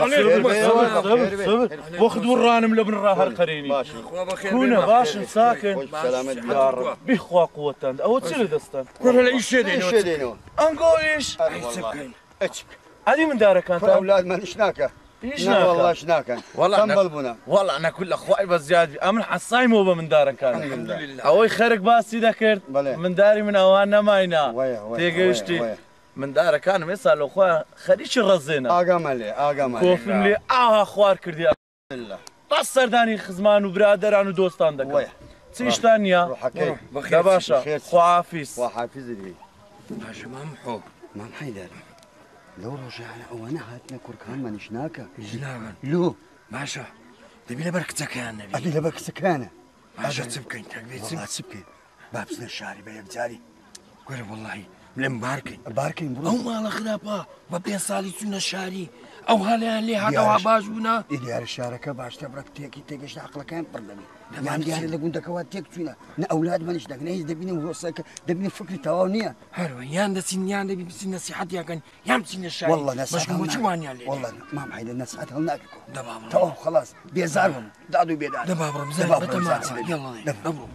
بۆ خدوڕانم لە بنڕا هەر قەرێنی کوونە باشن ساکن بیخوا قوتەند ئەوە چ لە دەستن کوڕە لە ئیشێ دێنەوە ئەنگۆ ئیش ئەدی مندارەکان تا ئەولادمانیش ناکە والله ناكن والله تنبلبونا والله انا كل اخوائي بزياد امن حصاي مو من دارك كان اوي خرق باسي ذكرت من داري من اوانا ماينا تيجيشتي من دارك كان مثال اخويا خليش الرزينه اقاملي كوفم لي اخوار كردي الله قصر داني خزمان وبرادران ودوستان دك تيش ثانيه يا باشا خو حافظ لي باشا ممحو حيدر لو رجعنا وانا هاتنا كركان ما نشناكا جنابا لو باشا دبي لبركتك يا النبي ابي لبركتك انا باشا تبكي انت والله تبكي بابسنا الشاري بيك جاري قول والله من باركين برو او ما الغرابه وبين صالي سنة الشاري او هلا هذا واباجونا ديار الشاركه باش تبرك تيكش عقلك كان بردمي يعني ديار اللي قلت كوات تيكتونا اولاد ما نشدك نيز دبيني وصلك دبيني فكري تاونيه حلو يان دسين يان دبي بس نصيحتي كان يام سين الشاري والله نصيحتها والله ما بحيد النصيحتها هناك تو خلاص بيزارهم دادو بيدار دبابرم زين يلا دبابرم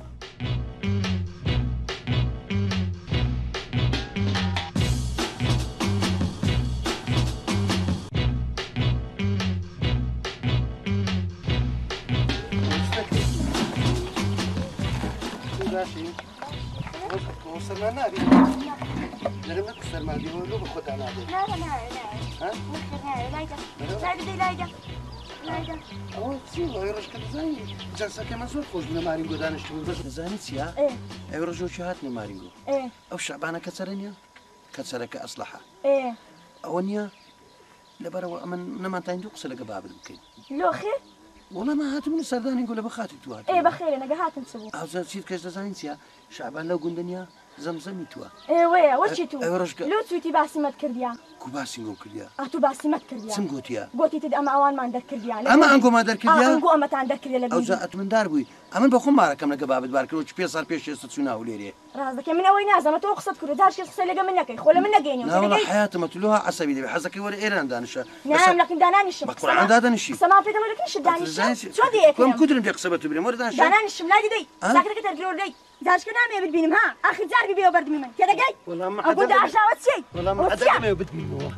وصلنا نادي لما كسر ما دي ولو بخد على نادي لا ها لا أول شيء يرجع كذا زي جلسة كمان زود خوش من مارينجو دانش تقول بس زانيت يا إيه يرجعوا شهاتني مارينجو إيه أو شعبانة كسرنيا كسرك أصلحها إيه أونيا لبرا من نما تاين دوق سلك باب المكين لو خير والله ما هات من سرداني نقول بخاتي توات إيه بخير أنا قهات نسوي أو زيد كذا زانيت يا شعبان لو قندنيا زمزمي توا إيه ويا وشي تو لو تويتي باسي ما تكرديا كوباسي نقول كرديا أتو باسي ما تكرديا سم قوتيا قوتي تد أما أوان ما عندك كرديا أما أنكو ما عندك كرديا أنكو أما تعندك كرديا لبيبي أو زات من داربوي أما بخون مارا كم لك باب البارك لو تبي صار بيش يستشونا وليري رازك من أوين نازل ما توقصت كرو دارش يخسر لقى منك خولا منك جيني لا والله حياتي ما تلوها عصبي دي حزك ورا إيران دانشة نعم لكن دانان الشم بقول عن دانان الشيء سما في دمك كيش دانان شو دي كم كدر بدي قصبته بلي مر دانشة دانان الشم لا دي ساكر كتر جلور دي دارش كنا ما بتبينم ها آخر زار بيبي وبرد من كذا جاي والله ما حدا أقول ده عشاوة شيء والله ما حدا ما بتبينه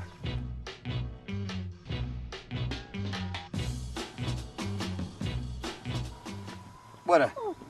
ورا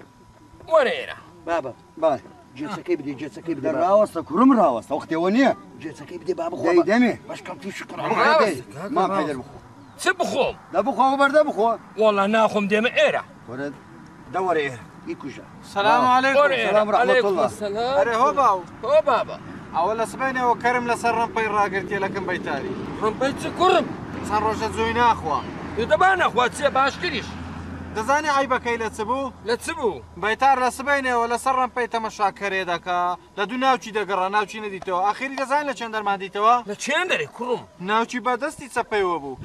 بابا جيتسكي بدي راوسة كرم راوسة وقت يونية جيتسكي بدي بابا خو دمي باش كم في شكر ما بحيدر بخو سبخوم لا بخو بردا بخو والله ناخم ديما إيرا ورد دور إيه يكوجا السلام عليكم السلام ورحمة الله السلام أري هو بابا أول سبيني وكرم لسر رمبي راقرتي لكن بيتاري رمبيت كرم صار روشة زوينا أخوة يدبان أخوة تسيب باش كريش دزاني عيبكي لتسبو بيتار لسبيني ولا سر رمبي تمشى كري داكا لدو ناوچي دقرا ناوچي نديتو آخري دزاني لچندر ما ديتو لچندري كرم ناوچي بدستي تسبي وابو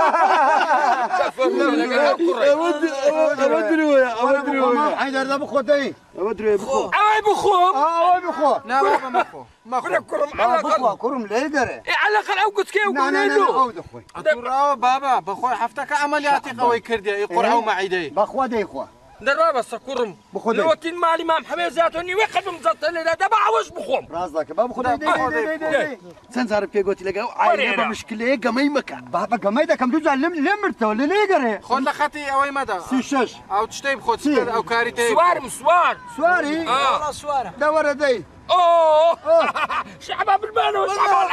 أودري ويا حيدر ده بخو داي أودري بخو أي بخو لا بابا مخو كرم على بخو كرم لا يدري إيه على الأقل أوقت كي وقولوا أتورا بابا بخوي حفتك عملياتي قوي كردي يقرعوا معي دي بخو داي خو درا بس كرم لو تين مالي مام حمي زاتوني ويخد مزط لي ده بعوش بخوم راسك بابا خو داي سنزار بيجوتي لقى عيبه مشكله قمي مكان بابا قمي ده كم دوزا لمرته ولا ليقري خذ لختي اوي مدى سيشش او تشتي بخذ سبير او كاريتي سواري والله سواره دور داي اوه شعب بالبانو شعب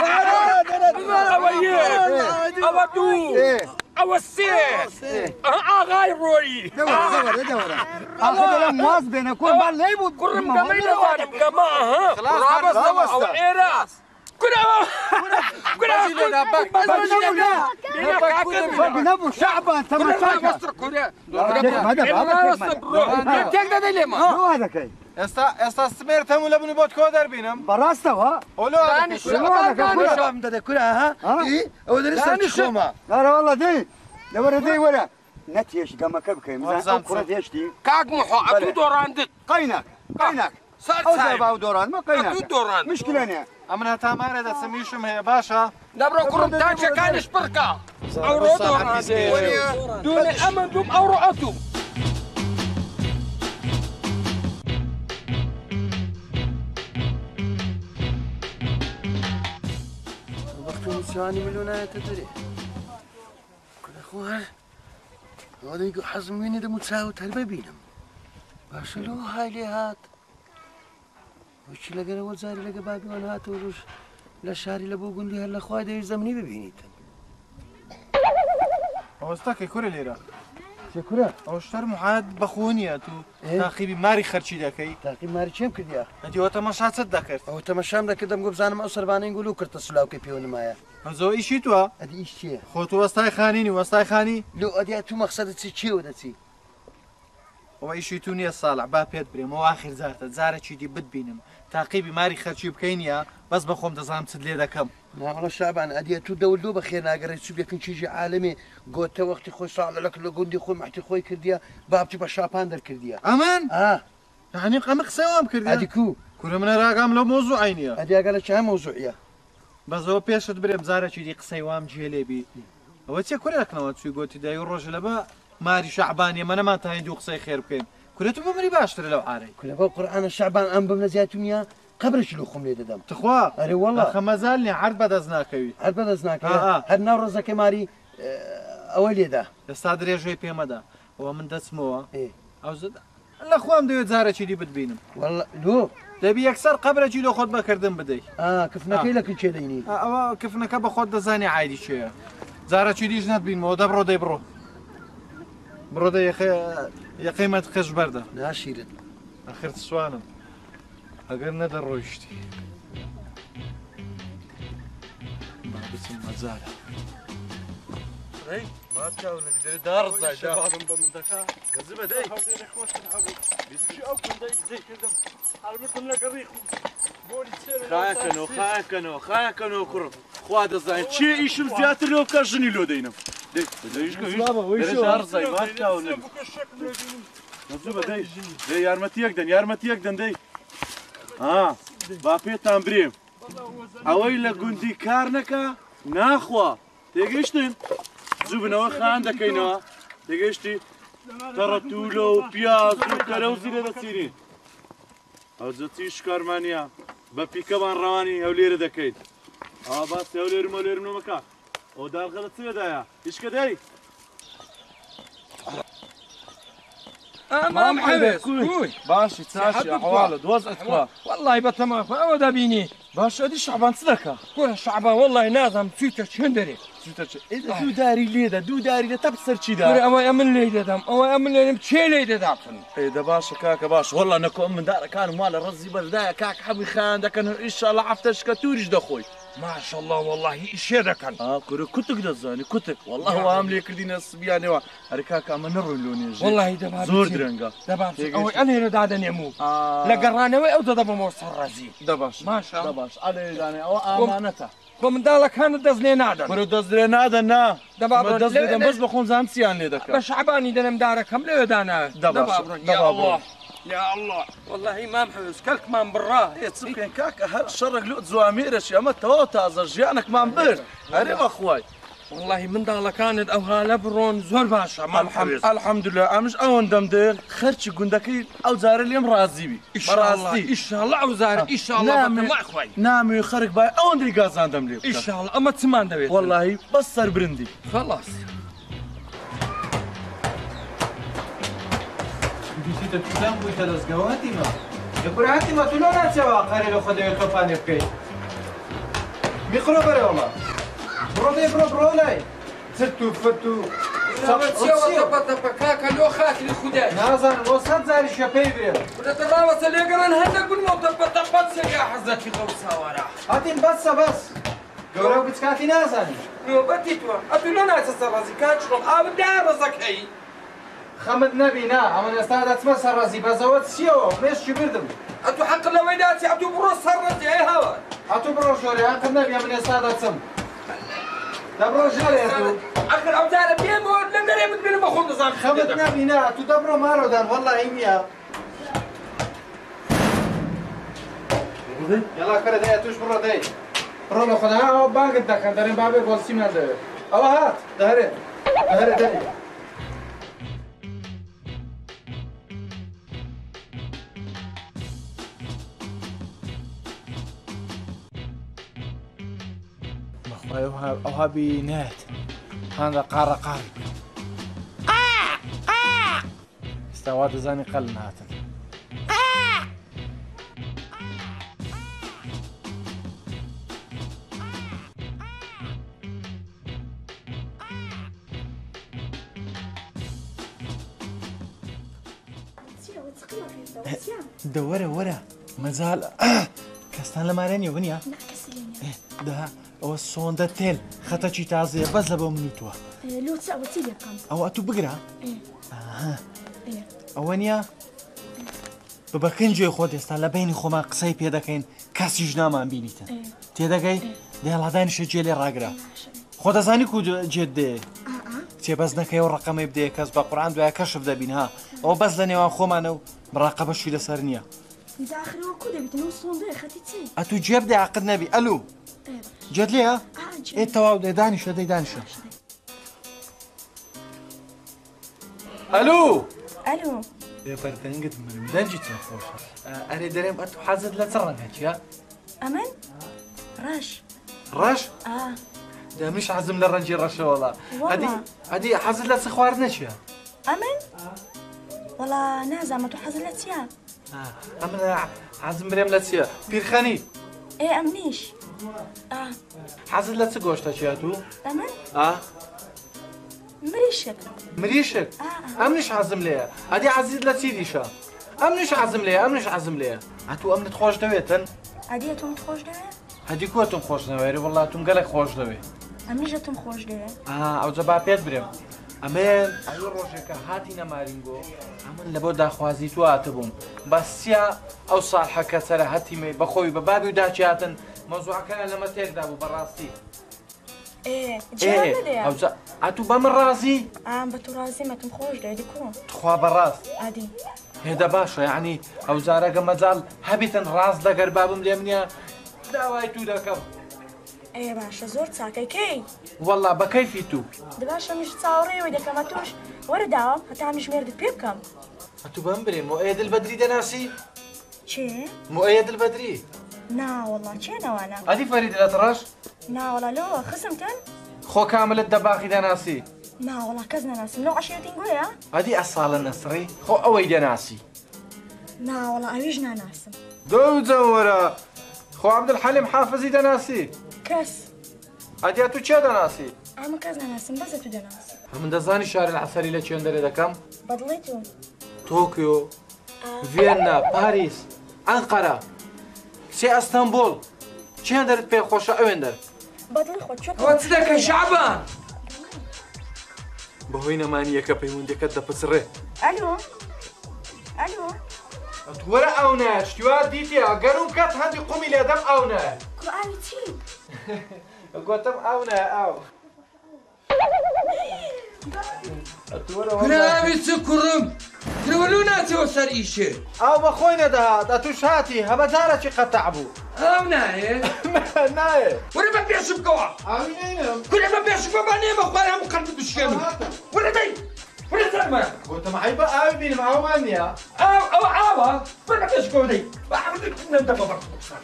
أودو أوسيس غايروي دور أخذ لهم واس بين كل بال ليبو كرم قميلة وارم قماها خلاص أو إيراس كنا بنبو شعبا تمشاكا هذا كي استا سمير تمو لبني بوت كودر بينم براستا ها اولو هذا كلها ها اي او درست شوما لا والله دي دور دي ولا نتيش قام كبكي مزان كره يشتي كاك محو اتو دوراندت قينك ئەو باو دۆڕان مەکەینە تو دۆڕان مشکلە نیە ئەمن هەتامارە دەسەمیشم هەیە باشە دەبڕۆ کوڕم تاچەکانش پڕکە ئەوڕۆ دۆڕان دوونێ ئەمە دوم ئەوڕۆ ئەتوو سوانی ملیۆنایەتە دەرێ کوڕەخوار ئەوە دەیگو حەزم وێنێ دەم و چاوت هەر ببینم باشە لەوە های لێ هات وەچی لەگەرەوە جاری لەگە بابیوان هاتەوە ڕۆژ لە شاری لە بۆ گوندی هەر لەخوای دەویست زەمنی ببینیتن ئەوەستاکەی کورە لێرە کورە ئەو شتەر محات بەخۆنیە تو تاقیبی ماری خەرچی دەکەی تاقیب ماری چێم کردیا ئەدیەوە تەماشا چت دەکرد ئەو تەمەشام دەکردم گۆ بزانم ئەو سەربانەی گول و کردتە سلااوکەی پێوە نمایە ئەمزەوە ئیشی تووە ئەدی ئیش چییە خۆت وەستای خانینی وەستای خانی لۆ ئەدیا تو مەقسەدت چی چیوە دەچی ئەوە ئیشی تو نییە ساڵح با پێت برێمەوە ئاخر زارتە جارێکی دی بتبینم تاقیبی ماری خەرچی بکەینە بەس بەخۆم دەزانم چت لێ دەکەم ناڵە شابان ئەدیە تو دەولۆ بە خێر ناگەڕێت چوبێکن چیژی عالمێ گۆتە وەختی خۆی ساڵەک لە گوندی خۆی مەحتی خۆی کردیە بابتی بە شاپان دەرکردیە ئەمن هەنی ئەمە قسەوام کردی ئەدیکو کورە منە ڕاگام لەو مۆزوع عینیە ئەدیاگە لە چه مۆزوعیە بەزەوە پێشت برێم جارێکی دی قسەی وام جێ لێبی ئەوە چێ کورەکەنەوە چوی گۆتی دای و ڕۆژ لە بە ماری شعبانیە منە ماتە هەندوو قسەی خێر بکەین کورێت بمری باشترە لەو ئارەی کولە بە قورئانە شعبان ئەم بم لە زیاتونیە قبرش لۆ خۆم لێ دەدەم تخوا ئەرێ وەڵا خەمەزال نیە عەرد بەدەست ناکەوی هەر بەدەست ناکەوێت هەر ناو ڕێزەکەی ماری ئەوە لێدا ئێستا درێژەی پێمەدا ئەوە من دەچمەوە ئەو لە خۆم دەوێت جارێکی دی بتبینم لۆ دەبی یەکسەر قەبرەکی لۆ خۆت بەکردن بدەیت کفنەکەی لە چێ دەینی ئەوە کفنەکە بە خۆت دەزانی عایدی چێە جارێکی دیش نەتبینمەوە دەبڕۆ دەی بڕۆ بڕۆ دە یەقەیمەت خەش بەردە ناشیرت ئەخر سوانم ئەگەر نەدەڕۆیشتی با بچم مەزارە ماچاو لەگدر داڕزای شەبابم بە من دەکا دەزی بەدەی هەڵدێنە خۆشت هەبوو بیستی ئەو کندەی زەی کردم هەڵمتم لەگەڕی بۆلی چێرە خایەکەنەوە خایەکەنەوە کوڕم خوا دەزانین چێ ئیشم زیاتر لەو کە ژنی لۆ دەینم دەرزای ماچاو دەزی بەدەی دەی یارمەتیەک دەن یارمەتیەک دەن دەی با پێتان برێم ئەوەی لە گوندی کار نەکە ناخوا تێگەیشتن زوو بنەوە خان دەکەینەوە تێگەیشتی تەڕەتولە و پیاز و کەرە و زیرە دەچینی ئەو جەچی شکارمانیە بە پیکەمان ڕەوانی ئەو لێرە دەکەیت ئەوە باسی ئەو لێرمە لێرم نۆمەکە ئەو داڵغە لە چێدایە هیچکە دەی مام حەوێز کوی باشی چاشی ئەحواڵت وەزعت خوا وەڵڵای بەتەما ئەوە دەبینی باش ئەدی شەعبان چ دەکا کوڕە شەعبان وەڵڵای نازانم چوویتە چێن دەرێ دوو داری لێدە دوو داری لە تەپ سەرچیدا ئەوەی ئەمن لێ دەدەم ئەوەی ئەمن لێنم چێ لێ دەداتن ئێدە باشە کاکە باش وەڵا نەکۆ مندارەکانم وا لە ڕزی بەردایە کاک حەبی خان دەکەن ئیشەڵە هەفتەشکە توریش دەخۆی ماشەڵڵا وەڵڵاهی ئیشێ دەکەن کورە کوتک دەزانی کوتک وەڵڵا وام لێ کردینە سبیانەوە هەر کاکە ئەمە نەڕۆی لۆ نێژ وەڵڵاهی دەبا زۆر درەنگە دەبا ئەوەی ئەلێرە دادەنێم و لە گەڕانەوەی ئەو دەدەبمەوە سەرڕەزی دەباش ماشە دەباش ئەلێدانێ ئەوە ئامانەتە خۆ منداڵەکانت دەست لێ نادەن بەرە دەست لێ نادەن نا دەبا دەست بدەم بەس بە خۆم زان چیان لێ دەکەم بە شەعبانی دەنم دارەکەم لەوێدانە دەبا يا الله والله ما محوز كلك ما براه يتصبكين كاك هر شرق لو زواميرش يا ما تو تازر جيانك ما مبر اري اخوي والله من دالا كانت او هالا برون زور باشا ما محوز الحمد لله امش اون دمدل خرج قندكي او زار اليوم راضي بي ان شاء الله ان شاء الله او زار ان شاء الله ما اخوي نام يخرج باي اون دي غازان دملي ان شاء الله اما تسمان دويت والله بس صار برندي خلاص بیشتر تیزم بوده دستگاهی ما. یکوراتی ما تو ناتیوا قری لو خدای خفانی بکی. میخورو بره اولا. برو لای. ستو فتو. سوتشي وتبكاك لو خاطر خداي نازل وصلت زاري شبي بيه ولا تراوس اللي قرن هذا كل ما تبطبط يا حزتي غوسا ورا هاتين بس قولوا بتكاتي نازل نوبتي تو اتلو ناس سرازي كاتشرب اب دار زكي خمد نبينا عمل استاد اسمه سرازي بزوت سيو مش بردم اتو حق لويداتي اتو برو سرازي اي هوا اتو برو شوري حق النبي من استاد اسم دبرو جاري اتو اخر اوزار بيمو لندري بتبين بخون نظام خمد نبينا اتو دبرو مارو دان والله هيميا يلا كره داي توش برو داي برو لو خدها بانك دكان دارين بابي بولسي ما ده او هات دهري داي أوها بينات هذا قارب استواد زاني قلنا هاتن دورة ورا مازال كستان لمارينيو بنيا ده او الصوندا تيل خطا شي تازي بس لبا منوتوا لو تساوتي لي قام او اتو بقرا اها اوانيا ببكنجي خود است لبين خما قصي بيدكين كاسي جنامان بينيتن تيدغاي ده لادان شجيلي راغرا خود زاني كو جد تي بس نكاي الرقم يبدا كسب قران دو كشف ده بينها او بس لني خما مراقبه شي لسرنيا انت اخر وكو دبت نو صوندا خديتي اتو جيب ده عقد نبي الو جد ليها؟ ايه تواو دانشة دانشة الو الو يا برتنجت من دنجت يا خوش انا دريم اتو حازد لا ترنج يا امان رش ده مش عزم للرنجي رش والله هدي حازد لا تخوارنش يا امان والله نازع ما تحازد لا تيا امن عزم بريم لا تيا بيرخاني ايه امنيش حازد لا تسقوش تشياتو امان مريشك امنش عزم ليها هدي عزيز لا تسيديشا امنش عزم ليها هاتو امن تخوش دويتن هدي توم تخوش دوي هدي كوتم خوش دوي والله توم قالك خوش دوي امنش توم خوش دوي او زبا بيت بريم امان اي روجك هاتينا مارينغو امن لبو دا خوازي تو اتبوم بس يا او صالحه كسر هاتي مي بخوي ببابي داچاتن موضوع كان لما تقدر براستي ايه جاي او اتو بمن راسي بتو راسي ما تمخوش ده ديكو تخوا براس عادي هذا باشا يعني او زارق مازال هبيتن راس لقر بابم اليمنيا داواي تو دكم ايه باشا زور ساكي كي والله بكيفي تو باشا مش تصاوري وإذا كماتوش وردا حتى مش ميرد بيبكم اتو بمبري مؤيد البدري دناسي شي مؤيد البدري نا والله شينا وانا هذه فريد الأطرش؟ نا والله لو خصمتن خو كامل الدباخي دناسي نا والله كزنا ناس منو عشيرتين قويا هذه أصالة النصري خو أوي دناسي نا والله أويجنا ناس دو زورا خو عبد الحليم حافظي دناسي كس هذه أتو تشي دناسي أما كزنا ناس بس أتو دناس من دزاني شارع العسري لتشي اندري دكم؟ بدليتو طوكيو فيينا باريس أنقرة سي اسطنبول چی اندرت پی خوشه اویندر بدل خود شو واتسدك شعبان بهوينا مانيا كبيمون ديكت دبسره الو اتورا اونا شتوا ديتي اگرون كات هندي قومي لادم اونا كو اوتي قوتم اونا او كنا بيتسكرم ترولوناتي وصل إيشي او بخوينا ده اتوش هاتي هبا دارة شي قطعبو او نايه نايه ولا ما بيعشب كوا عمينينم كل ما بيعشب بانيه مخوارها مقلب دشكينم ولا بي ولا ترمى قلت معي بقى اوي بين معه مانيا او عاوة ولا ما بيعشب كوا دي بعمل نندفع برضو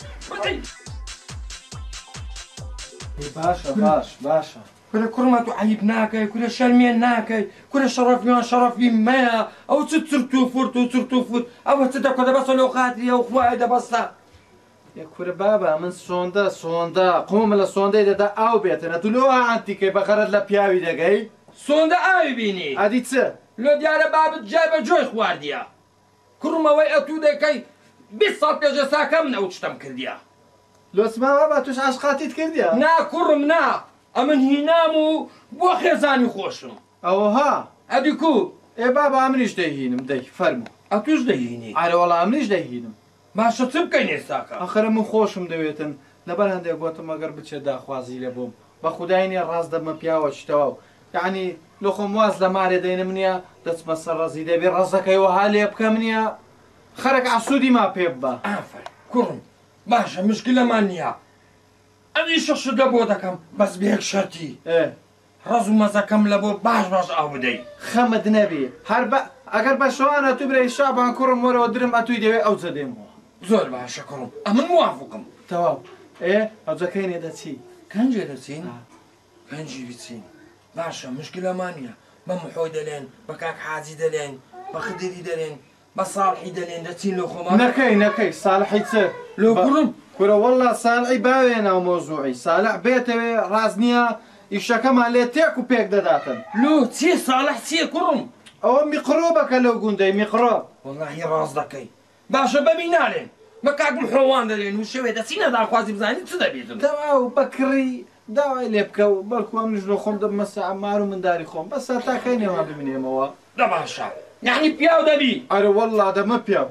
باشا كل كرمة عيبناك كل شرميناك كل شرفي ما او تصرتو فور او تصدق هذا بس لو خاطري او خوائد بس يا كور بابا من صوندا قوم للصوندا ده او بيتنا تلوها انت كي بخرد لا بياوي دغاي صوندا اي بيني ادي تس لو ديار باب جايبه جوي خوارديا كرمة وياتو دكاي بيصال بيجا ساكا من اوتشتم كرديا لو اسمع بابا توش عشقاتي تكرديا نا كرم نا امن هينامو بو خزاني خوشم او ها اديكو اي بابا امنيش دهينم دي فرمو اتوش دهيني على والله امنيش دهينم باشا تبقى ساكا اخر من خوشم دويتن لبر هندي قوتم اگر بچه دا خوازي لبوم بخدايني راز دم بياوش تواو يعني لو خمواز لماري دين منيا دس مسر رزي دبي رزك ايوه حالي بكمنيا خرج عسودي ما بيبا افر كرم باشە مشکلەمان نییە ئەوی شەش لە بۆ دەکەم بەس بێک شەرتی ڕز و مەزەکەم لە بۆ باش ئاو بدەیت خەمت نەبێ هەر ئەگەر بە شەوانە تو برای شابان کوڕم وەرەوە درم ئەتووی دەوێت ئەو جەدێمەوە زۆر باشە کوڕم ئەمن موافقم تەواو ئەوجەکەینێ دەچی کەنجێ دەچین کەنجی بچین باشە مشکلەمان نییە بە محۆی دەلێن بە کاک حاجی دەلێن بە خدری دەلێن بە ساڵحی دەلێن دەچین لە خۆمان نەکەی ساڵحی چ لۆ کوڕم کورە وەڵا ساڵحی باوێ ناو مۆزوعی ساڵح بێتەوێ ڕاز نییە ئیشەکەمان لێ تێک و پێک دەداتن لۆ چێ ساڵح چییە کوڕم ئەوە میقڕۆبەکە لەو گوندەی میقڕۆب وەڵاهی ڕاز دەکەی باشە بەبی نالێن بە کاک محۆوان دەلێن و شەوێ دەچینە داخوازی بزانین چ دەبێتن تەواو بەکڕی داوای لێ بکە و بەڵکو ئەم نژ لە خۆم دەبمەسە ئەمار و منداری خۆم بەسە تاکەی نێوان ببینێمەوە دە باشە یعنی پیاو دەبی ئەرە وەڵا دەمە پیاو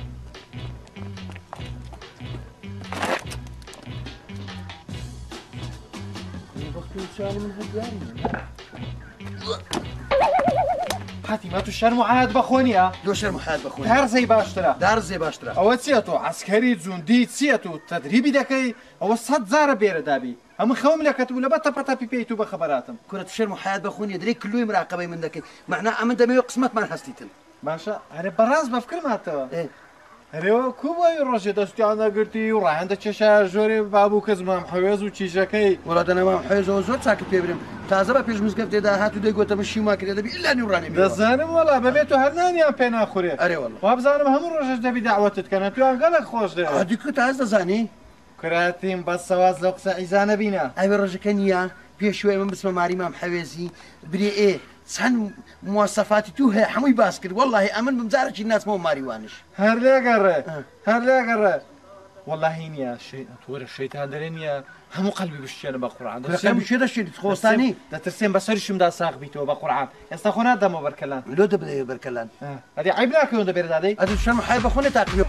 فاتیمە تو شەرم و عاد بەخۆنیە دۆ شەرم و عاد بەخۆنی هەرزەی باشترە دارزێ باشترە ئەوە چییە تۆ عسکەری جوندی چییە تو تەدریبی دەکەی ئەوە 100 جارە بێرە دابی هەموو خەوم لە کەتبوو لە بە تەپەتەپی پێی تو بە خەبەراتم کورە تو شەرم و عاد بەخۆنی دەرێ کلوی مراقبەی من دەکەی معنە ئەمن دەمەوێت قسمەتمان هەستیتن باشە هەرێ بەڕاست بەفکرماتەوە هەرێەوە کوبووی ڕۆژێ دەستیان نەگرتی و ڕاهێندە کێشە ژۆرێ بابوو کە زمام حەوێز و چیژەکەی وڵاتەنەمام حێزەوە زۆر چاکە پێ برم تازە بە پێش مزگەفتێدا هاتو دەیگوتە من شیما کرێ دەبی ئیلا نیوڕانی دەزانم وەڵا بەبێت و هەرنانیان پێ ناخورێت ئەرێ وەڵا وا بزانم هەموو ڕۆژەش دەبی داوەتت کەنە تویان گەلک خۆش دێت دیکە تاز دەزانی کراتیم بە سەواز لەو قسە ئیزانە بینە ئەوێ ڕۆژەکە نییە پێشوێ من بسمە ماری مام حەوێزی برێ ئێ چەند مواسەفاتی تو هەیە هەمووی باس کرد وەڵڵاهی ئەمن بمجارێکی ناچمەوە ماریوانش هەر لێگەڕێ هەر لێگەڕێ وەڵاهی نییە تۆرە شەیتان دەرێ نییە هەموو قەلبی بشتێنە بە قورعان بشێ دەشێت خۆستانی دەترسێن بەسەریشمدا ساغ بیتەوە بە قورعان ئێستا خۆ نادەمەوە بەرکەلان لۆ دەبدەوێ بەرکەلان ئەدی عیب ناکەون دەبێت دادەی ئەدی شەرم حای بەخۆنێ تاقیۆ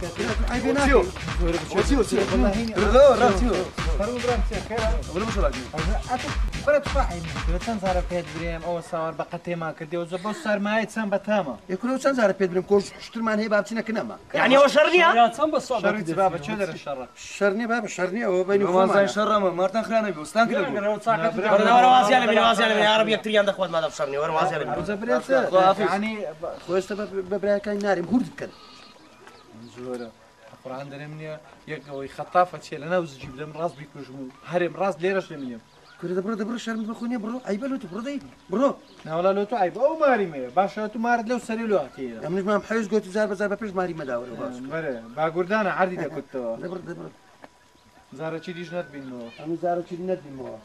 چەند زارە پێت برێم ئەوە ساوار بە قەتێمان کردێەوە زە بۆ سەرمایە چەند بەتامە یکورەوە چەند زارە پێت برم کۆش شترمان هەیە بابچینەکە نەما یعنی ئەوە شەڕ نییە بابە چێ دەرە شەڕە شەرنی بابە شەرنی ئەوە بینی وازای شەڕەمە مارتان خرانە بوستان کرد وازیانە بینە وازیانە بینە عربی یەکتریان دەخوات مادە شەڕنی وەرە وازیانە بینە خۆستە بە برایەکانی ناریم هورد بکەن زۆرە قورعان دەرێم نییە یەکەوەی خەتافە چێ لە ناو زجی بدەم ڕاست بیکوژم و هەرێم ڕاست لێرەش لێمنیم کورە دەبڕە شەرم بخۆنیە بڕۆ ئایبە لۆ تو بڕۆدەی بڕۆ ناوەڵا لۆ تو ئایب ئەو ماریمەیە باشە تو مارت لەو سەری لۆ هاتیە ئەمنش مام حەوێز گوتی زار بەزار بە پێش ماری مەداوەرە باش بەرێ باگوردانە عەردی دەکوتەوە دەبڕ زارەکی دیش نەتبینەوە ئەمە زارەکی نەتبینەوە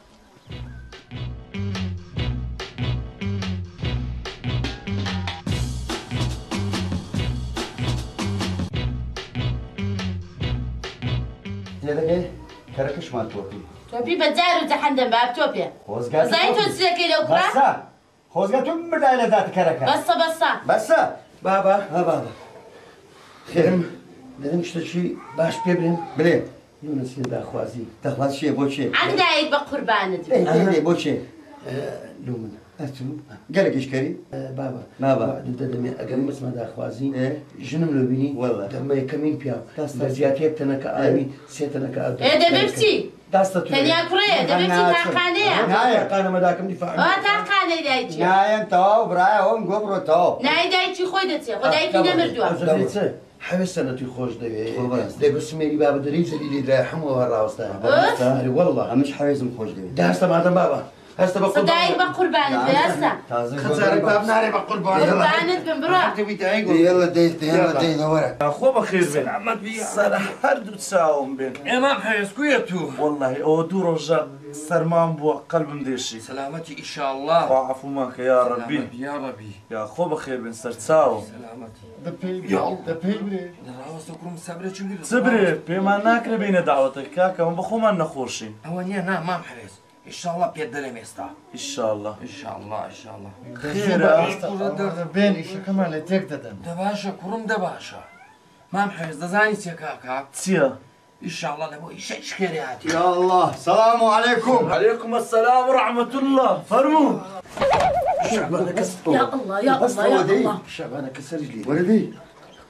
دەگەی کەرەکەشمان تۆپی تۆپی بەجار و جەحەندەم باب تۆپێ زای تۆ چ دەکەی لەو کوڕە خۆزگە تو مردای لە دات کەرەکە بەسە بەسە بابا بابا خێرم دەدەم شتێکی باش پێ برێن برێ یونسی داخوازی دەخواز چیە بۆ چێ ئەندایت بە قوربانت بۆ چێ لۆ من گەلێکیشکەری بابا دەدەمێ ئەگەم بچمە داخوازی ژنم لە بینی دەمە یەکەمین پیاو لە زیاتر تەنەکە ئاوی سێ تەنەکە ئاو دەبێ بچی داستە تەنیا کوڕەیە دەبێ بچی تاقانەیە تاقانەمەداکەم دیفاع تاقانەی دایکی نایەن تەواو برایە ئەوم گۆ بڕۆ تەواو نای دایکی خۆی دەچێ خۆ دایکی نەمردووە حەوێ سەنەتی خۆش دەوێت دەگوسمێری بابە دەری زەلی لێدرای هەمووەوە ڕاوەستە وەڵڵا ئەمەش حەوێزم خۆش دەوێت داستە مادەم بابا هەستە بە خدای بە قوربانت بێ هەستە خەزاری باب نارێ بە قوربانت بم بڕە يلا دينا ورا خۆ بەخێر بێن سەر هەردوو چاوم بێن ئێمام حەوێزکویە تو والله ئەوە دوو ڕۆژە سەرمان بووە قەلبم دێشی سەلامەتی ئیشاءالله عەفوماکە یا ڕەبی یا ڕەبی یا خۆ بەخێر بێن سەر چاوم دەپێی برێ ڕاوەستە کوڕم سەبرێکی چ برێ پێمان ناکرێ بینە داوەتێک کاکەمە بە خۆمان نەخۆشین ئەوە نییە نا مام حەوێز ئیشاءالله پێت دەرێم ئێستا ئیشاءالله ئیشاءالله ئیشاءالله بێن ئیشەکەمان لە تێک دەدەن دەباشە کوڕم دەباشە مام حەوێز دەزانی چێ کاکە چییە؟ ئیشاءالله لەبۆ ئیشەی شکێری هاتی يا الله السلام عليكم عليكم السلام ورحمة الله فرموا يا الله يا الله يا الله شعبانە کەسەری لێ ولدي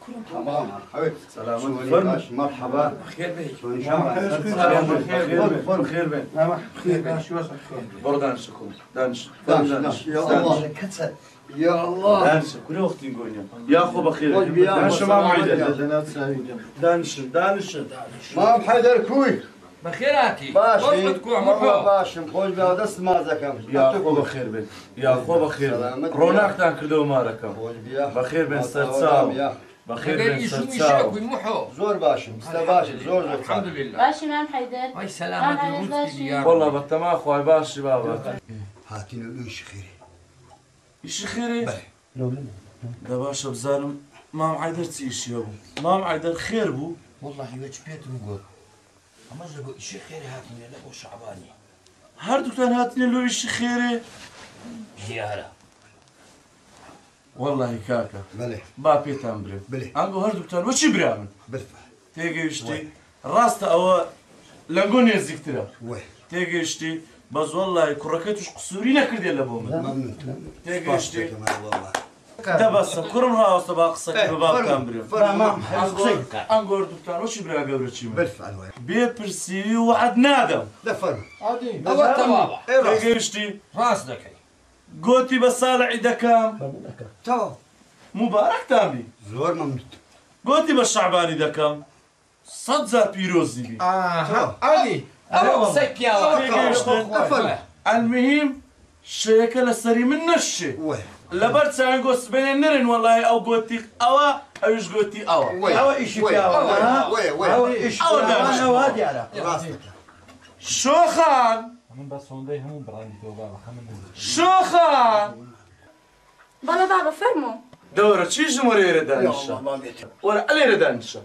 تمام حبيبي سلامة مرحبا بخير بي ان شاء الله بخير بين بخير باش يوصل خير بردان شكون دانش يا الله يا الله دانش كل وقت نقول يا اخو بخير دانش ما معيد دانش ما بحيدر كوي بخيراتي باش مرحبا مرحبا باش خوش بها دست ما زكم يا اخو بخير بين يا اخو بخير روناق تان كردو ماركم خوش بها بخير بين سرساو بخير بين سرساو زور باش مستر باش زور الحمد لله باشي مام حيدر هاي سلامة المسكين يا رب والله بالتمام اخوي باش بابا هاتينا ايش خيري ايش خيري ده باشا بزارم ما معيدر تيش يابو ما معيدر خير بو والله وجه بيت نقول اما زقوا شي خير هاتني لا شعباني هر دكتور هاتني له ايش خيري زياره والله كاكا بله با بيتام بريم بله انقو هر دكتور وشي برامن بالفعل تيجي يشتي راستا او لانقون يزيكترا وي تيجي يشتي بس والله كركتوش قصوري نكرد يلا بومن ممنون تيجي يشتي والله ده بس كرم ها استبا قصك بباب كامبريم تمام انقو دكتور وشي برا قبرتشي بالفعل وي بيبرسي وعد نادم ده فرق عادي هو التواضع تيجي يشتي راس دكي قوتي بصالح اذا كام تو مبارك تامي زور ممنون قوتي بالشعباني اذا كام صدزة بيروزي بي عادي سك يا تيجي يشتي المهم شيكة لسري من نشي وي لبرت ساعن قوس بين النرن والله او قوتي اوا او ايش قوتي اوا وي ايش وي وي وي ايش أو ده. انا وادي على راسك شو خان من بس هون همون براندي تو بابا شو خان بلا بابا فرمو دورة چی جمهوری يا ردانشا الله ما بيت ولا علي ردانشا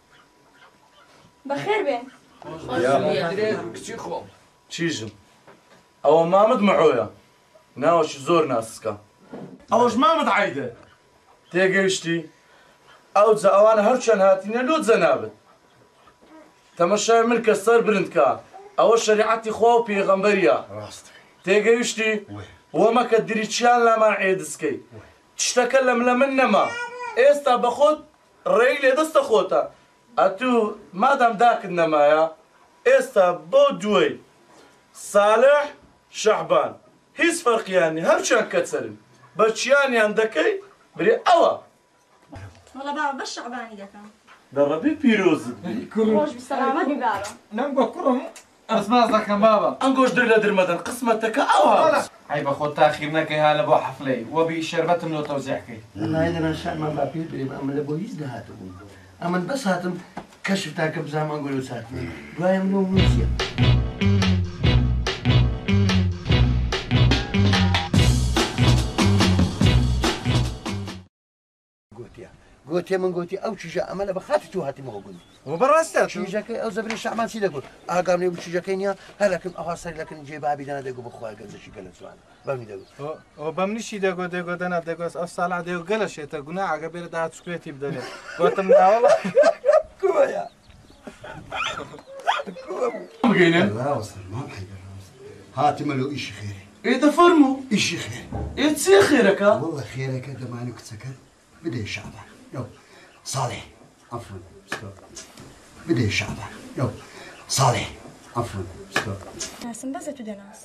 بخير بين كتير خوب چیجم او مامد معويا ناوش زور ناسكا اوش مامد عايدة تيجيشتي او تزا اوانا هرشان هاتينا لود زنابت تمشى ملك الصار برندكا او شريعتي خو بيغمبريا راسك تيجيشتي وي وما كدريتشان لما عيدسكي تشتكلم لمنما استا بخود ريلي دست خوتا اتو مادام داك النمايا استا بودوي صالح شعبان هيس فرق يعني هرشان كتسرن بچياني عندكي بري اوا والله بابا بس شعباني ده كان دربي بيروز خوش بالسلامة بابا نمقو كرم اسمع زكام بابا انقوش در درمدن قسمتك اوا هاي بخود تاخير نكي هالا بو حفلي وبي شربت منو توزيع كي انا هذا شان ما بابي بريم اما لبو يزد هاتم اما بس هاتم كشف تاك بزعما نقولوا ساكنين دوايم لو موسيا قوتي من قوتي او شجاع اما بخاتي تو هاتي ما هو قولي وبرستك شجاع كي او زبري شعبان سيدا قول اقامني بشجاع كينيا هلكن اواصل لكن جي بابي دانا دغو بخوا قال شي قال سؤال بامي دغو وبمنشي دغو دنا دغو افصال دغو قلش تا غنا عقبير دات سكويتي بدل قوتم والله كويا مقينة لا وصل ما بحيدر هاتي ملو ايش خيري ايه تفرمو ايش خيري ايه تسي خيرك ها والله خيرك هذا ما انك سكت بدي شعبان يو صالح عفوا ستوب بدي شعبان يو صالح عفوا ستوب ناسم بس تو ناس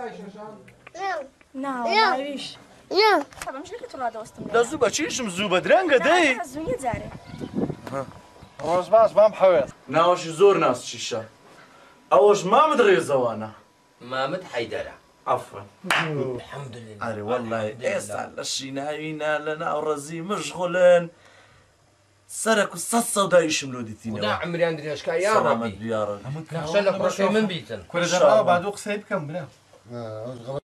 نا والله يا طبعا مش لك ترى دوستم لا زوبا چیشم زوبا درنگا داي حزوني زاري روز باش ما محويت ناوش زور ناس چیشا اوش ما مدري زوانا مامد حيدرة عفوا الحمد لله اري والله اسال الشيناينا لنا ورزي مشغولين سرك الصصة ودا يشملو ودا ديتينا عمري عندي اشكال يا سلامت ربي يا رب نخشى لك رشوي من بيتن كل جرا بعدوق سيب كم بلا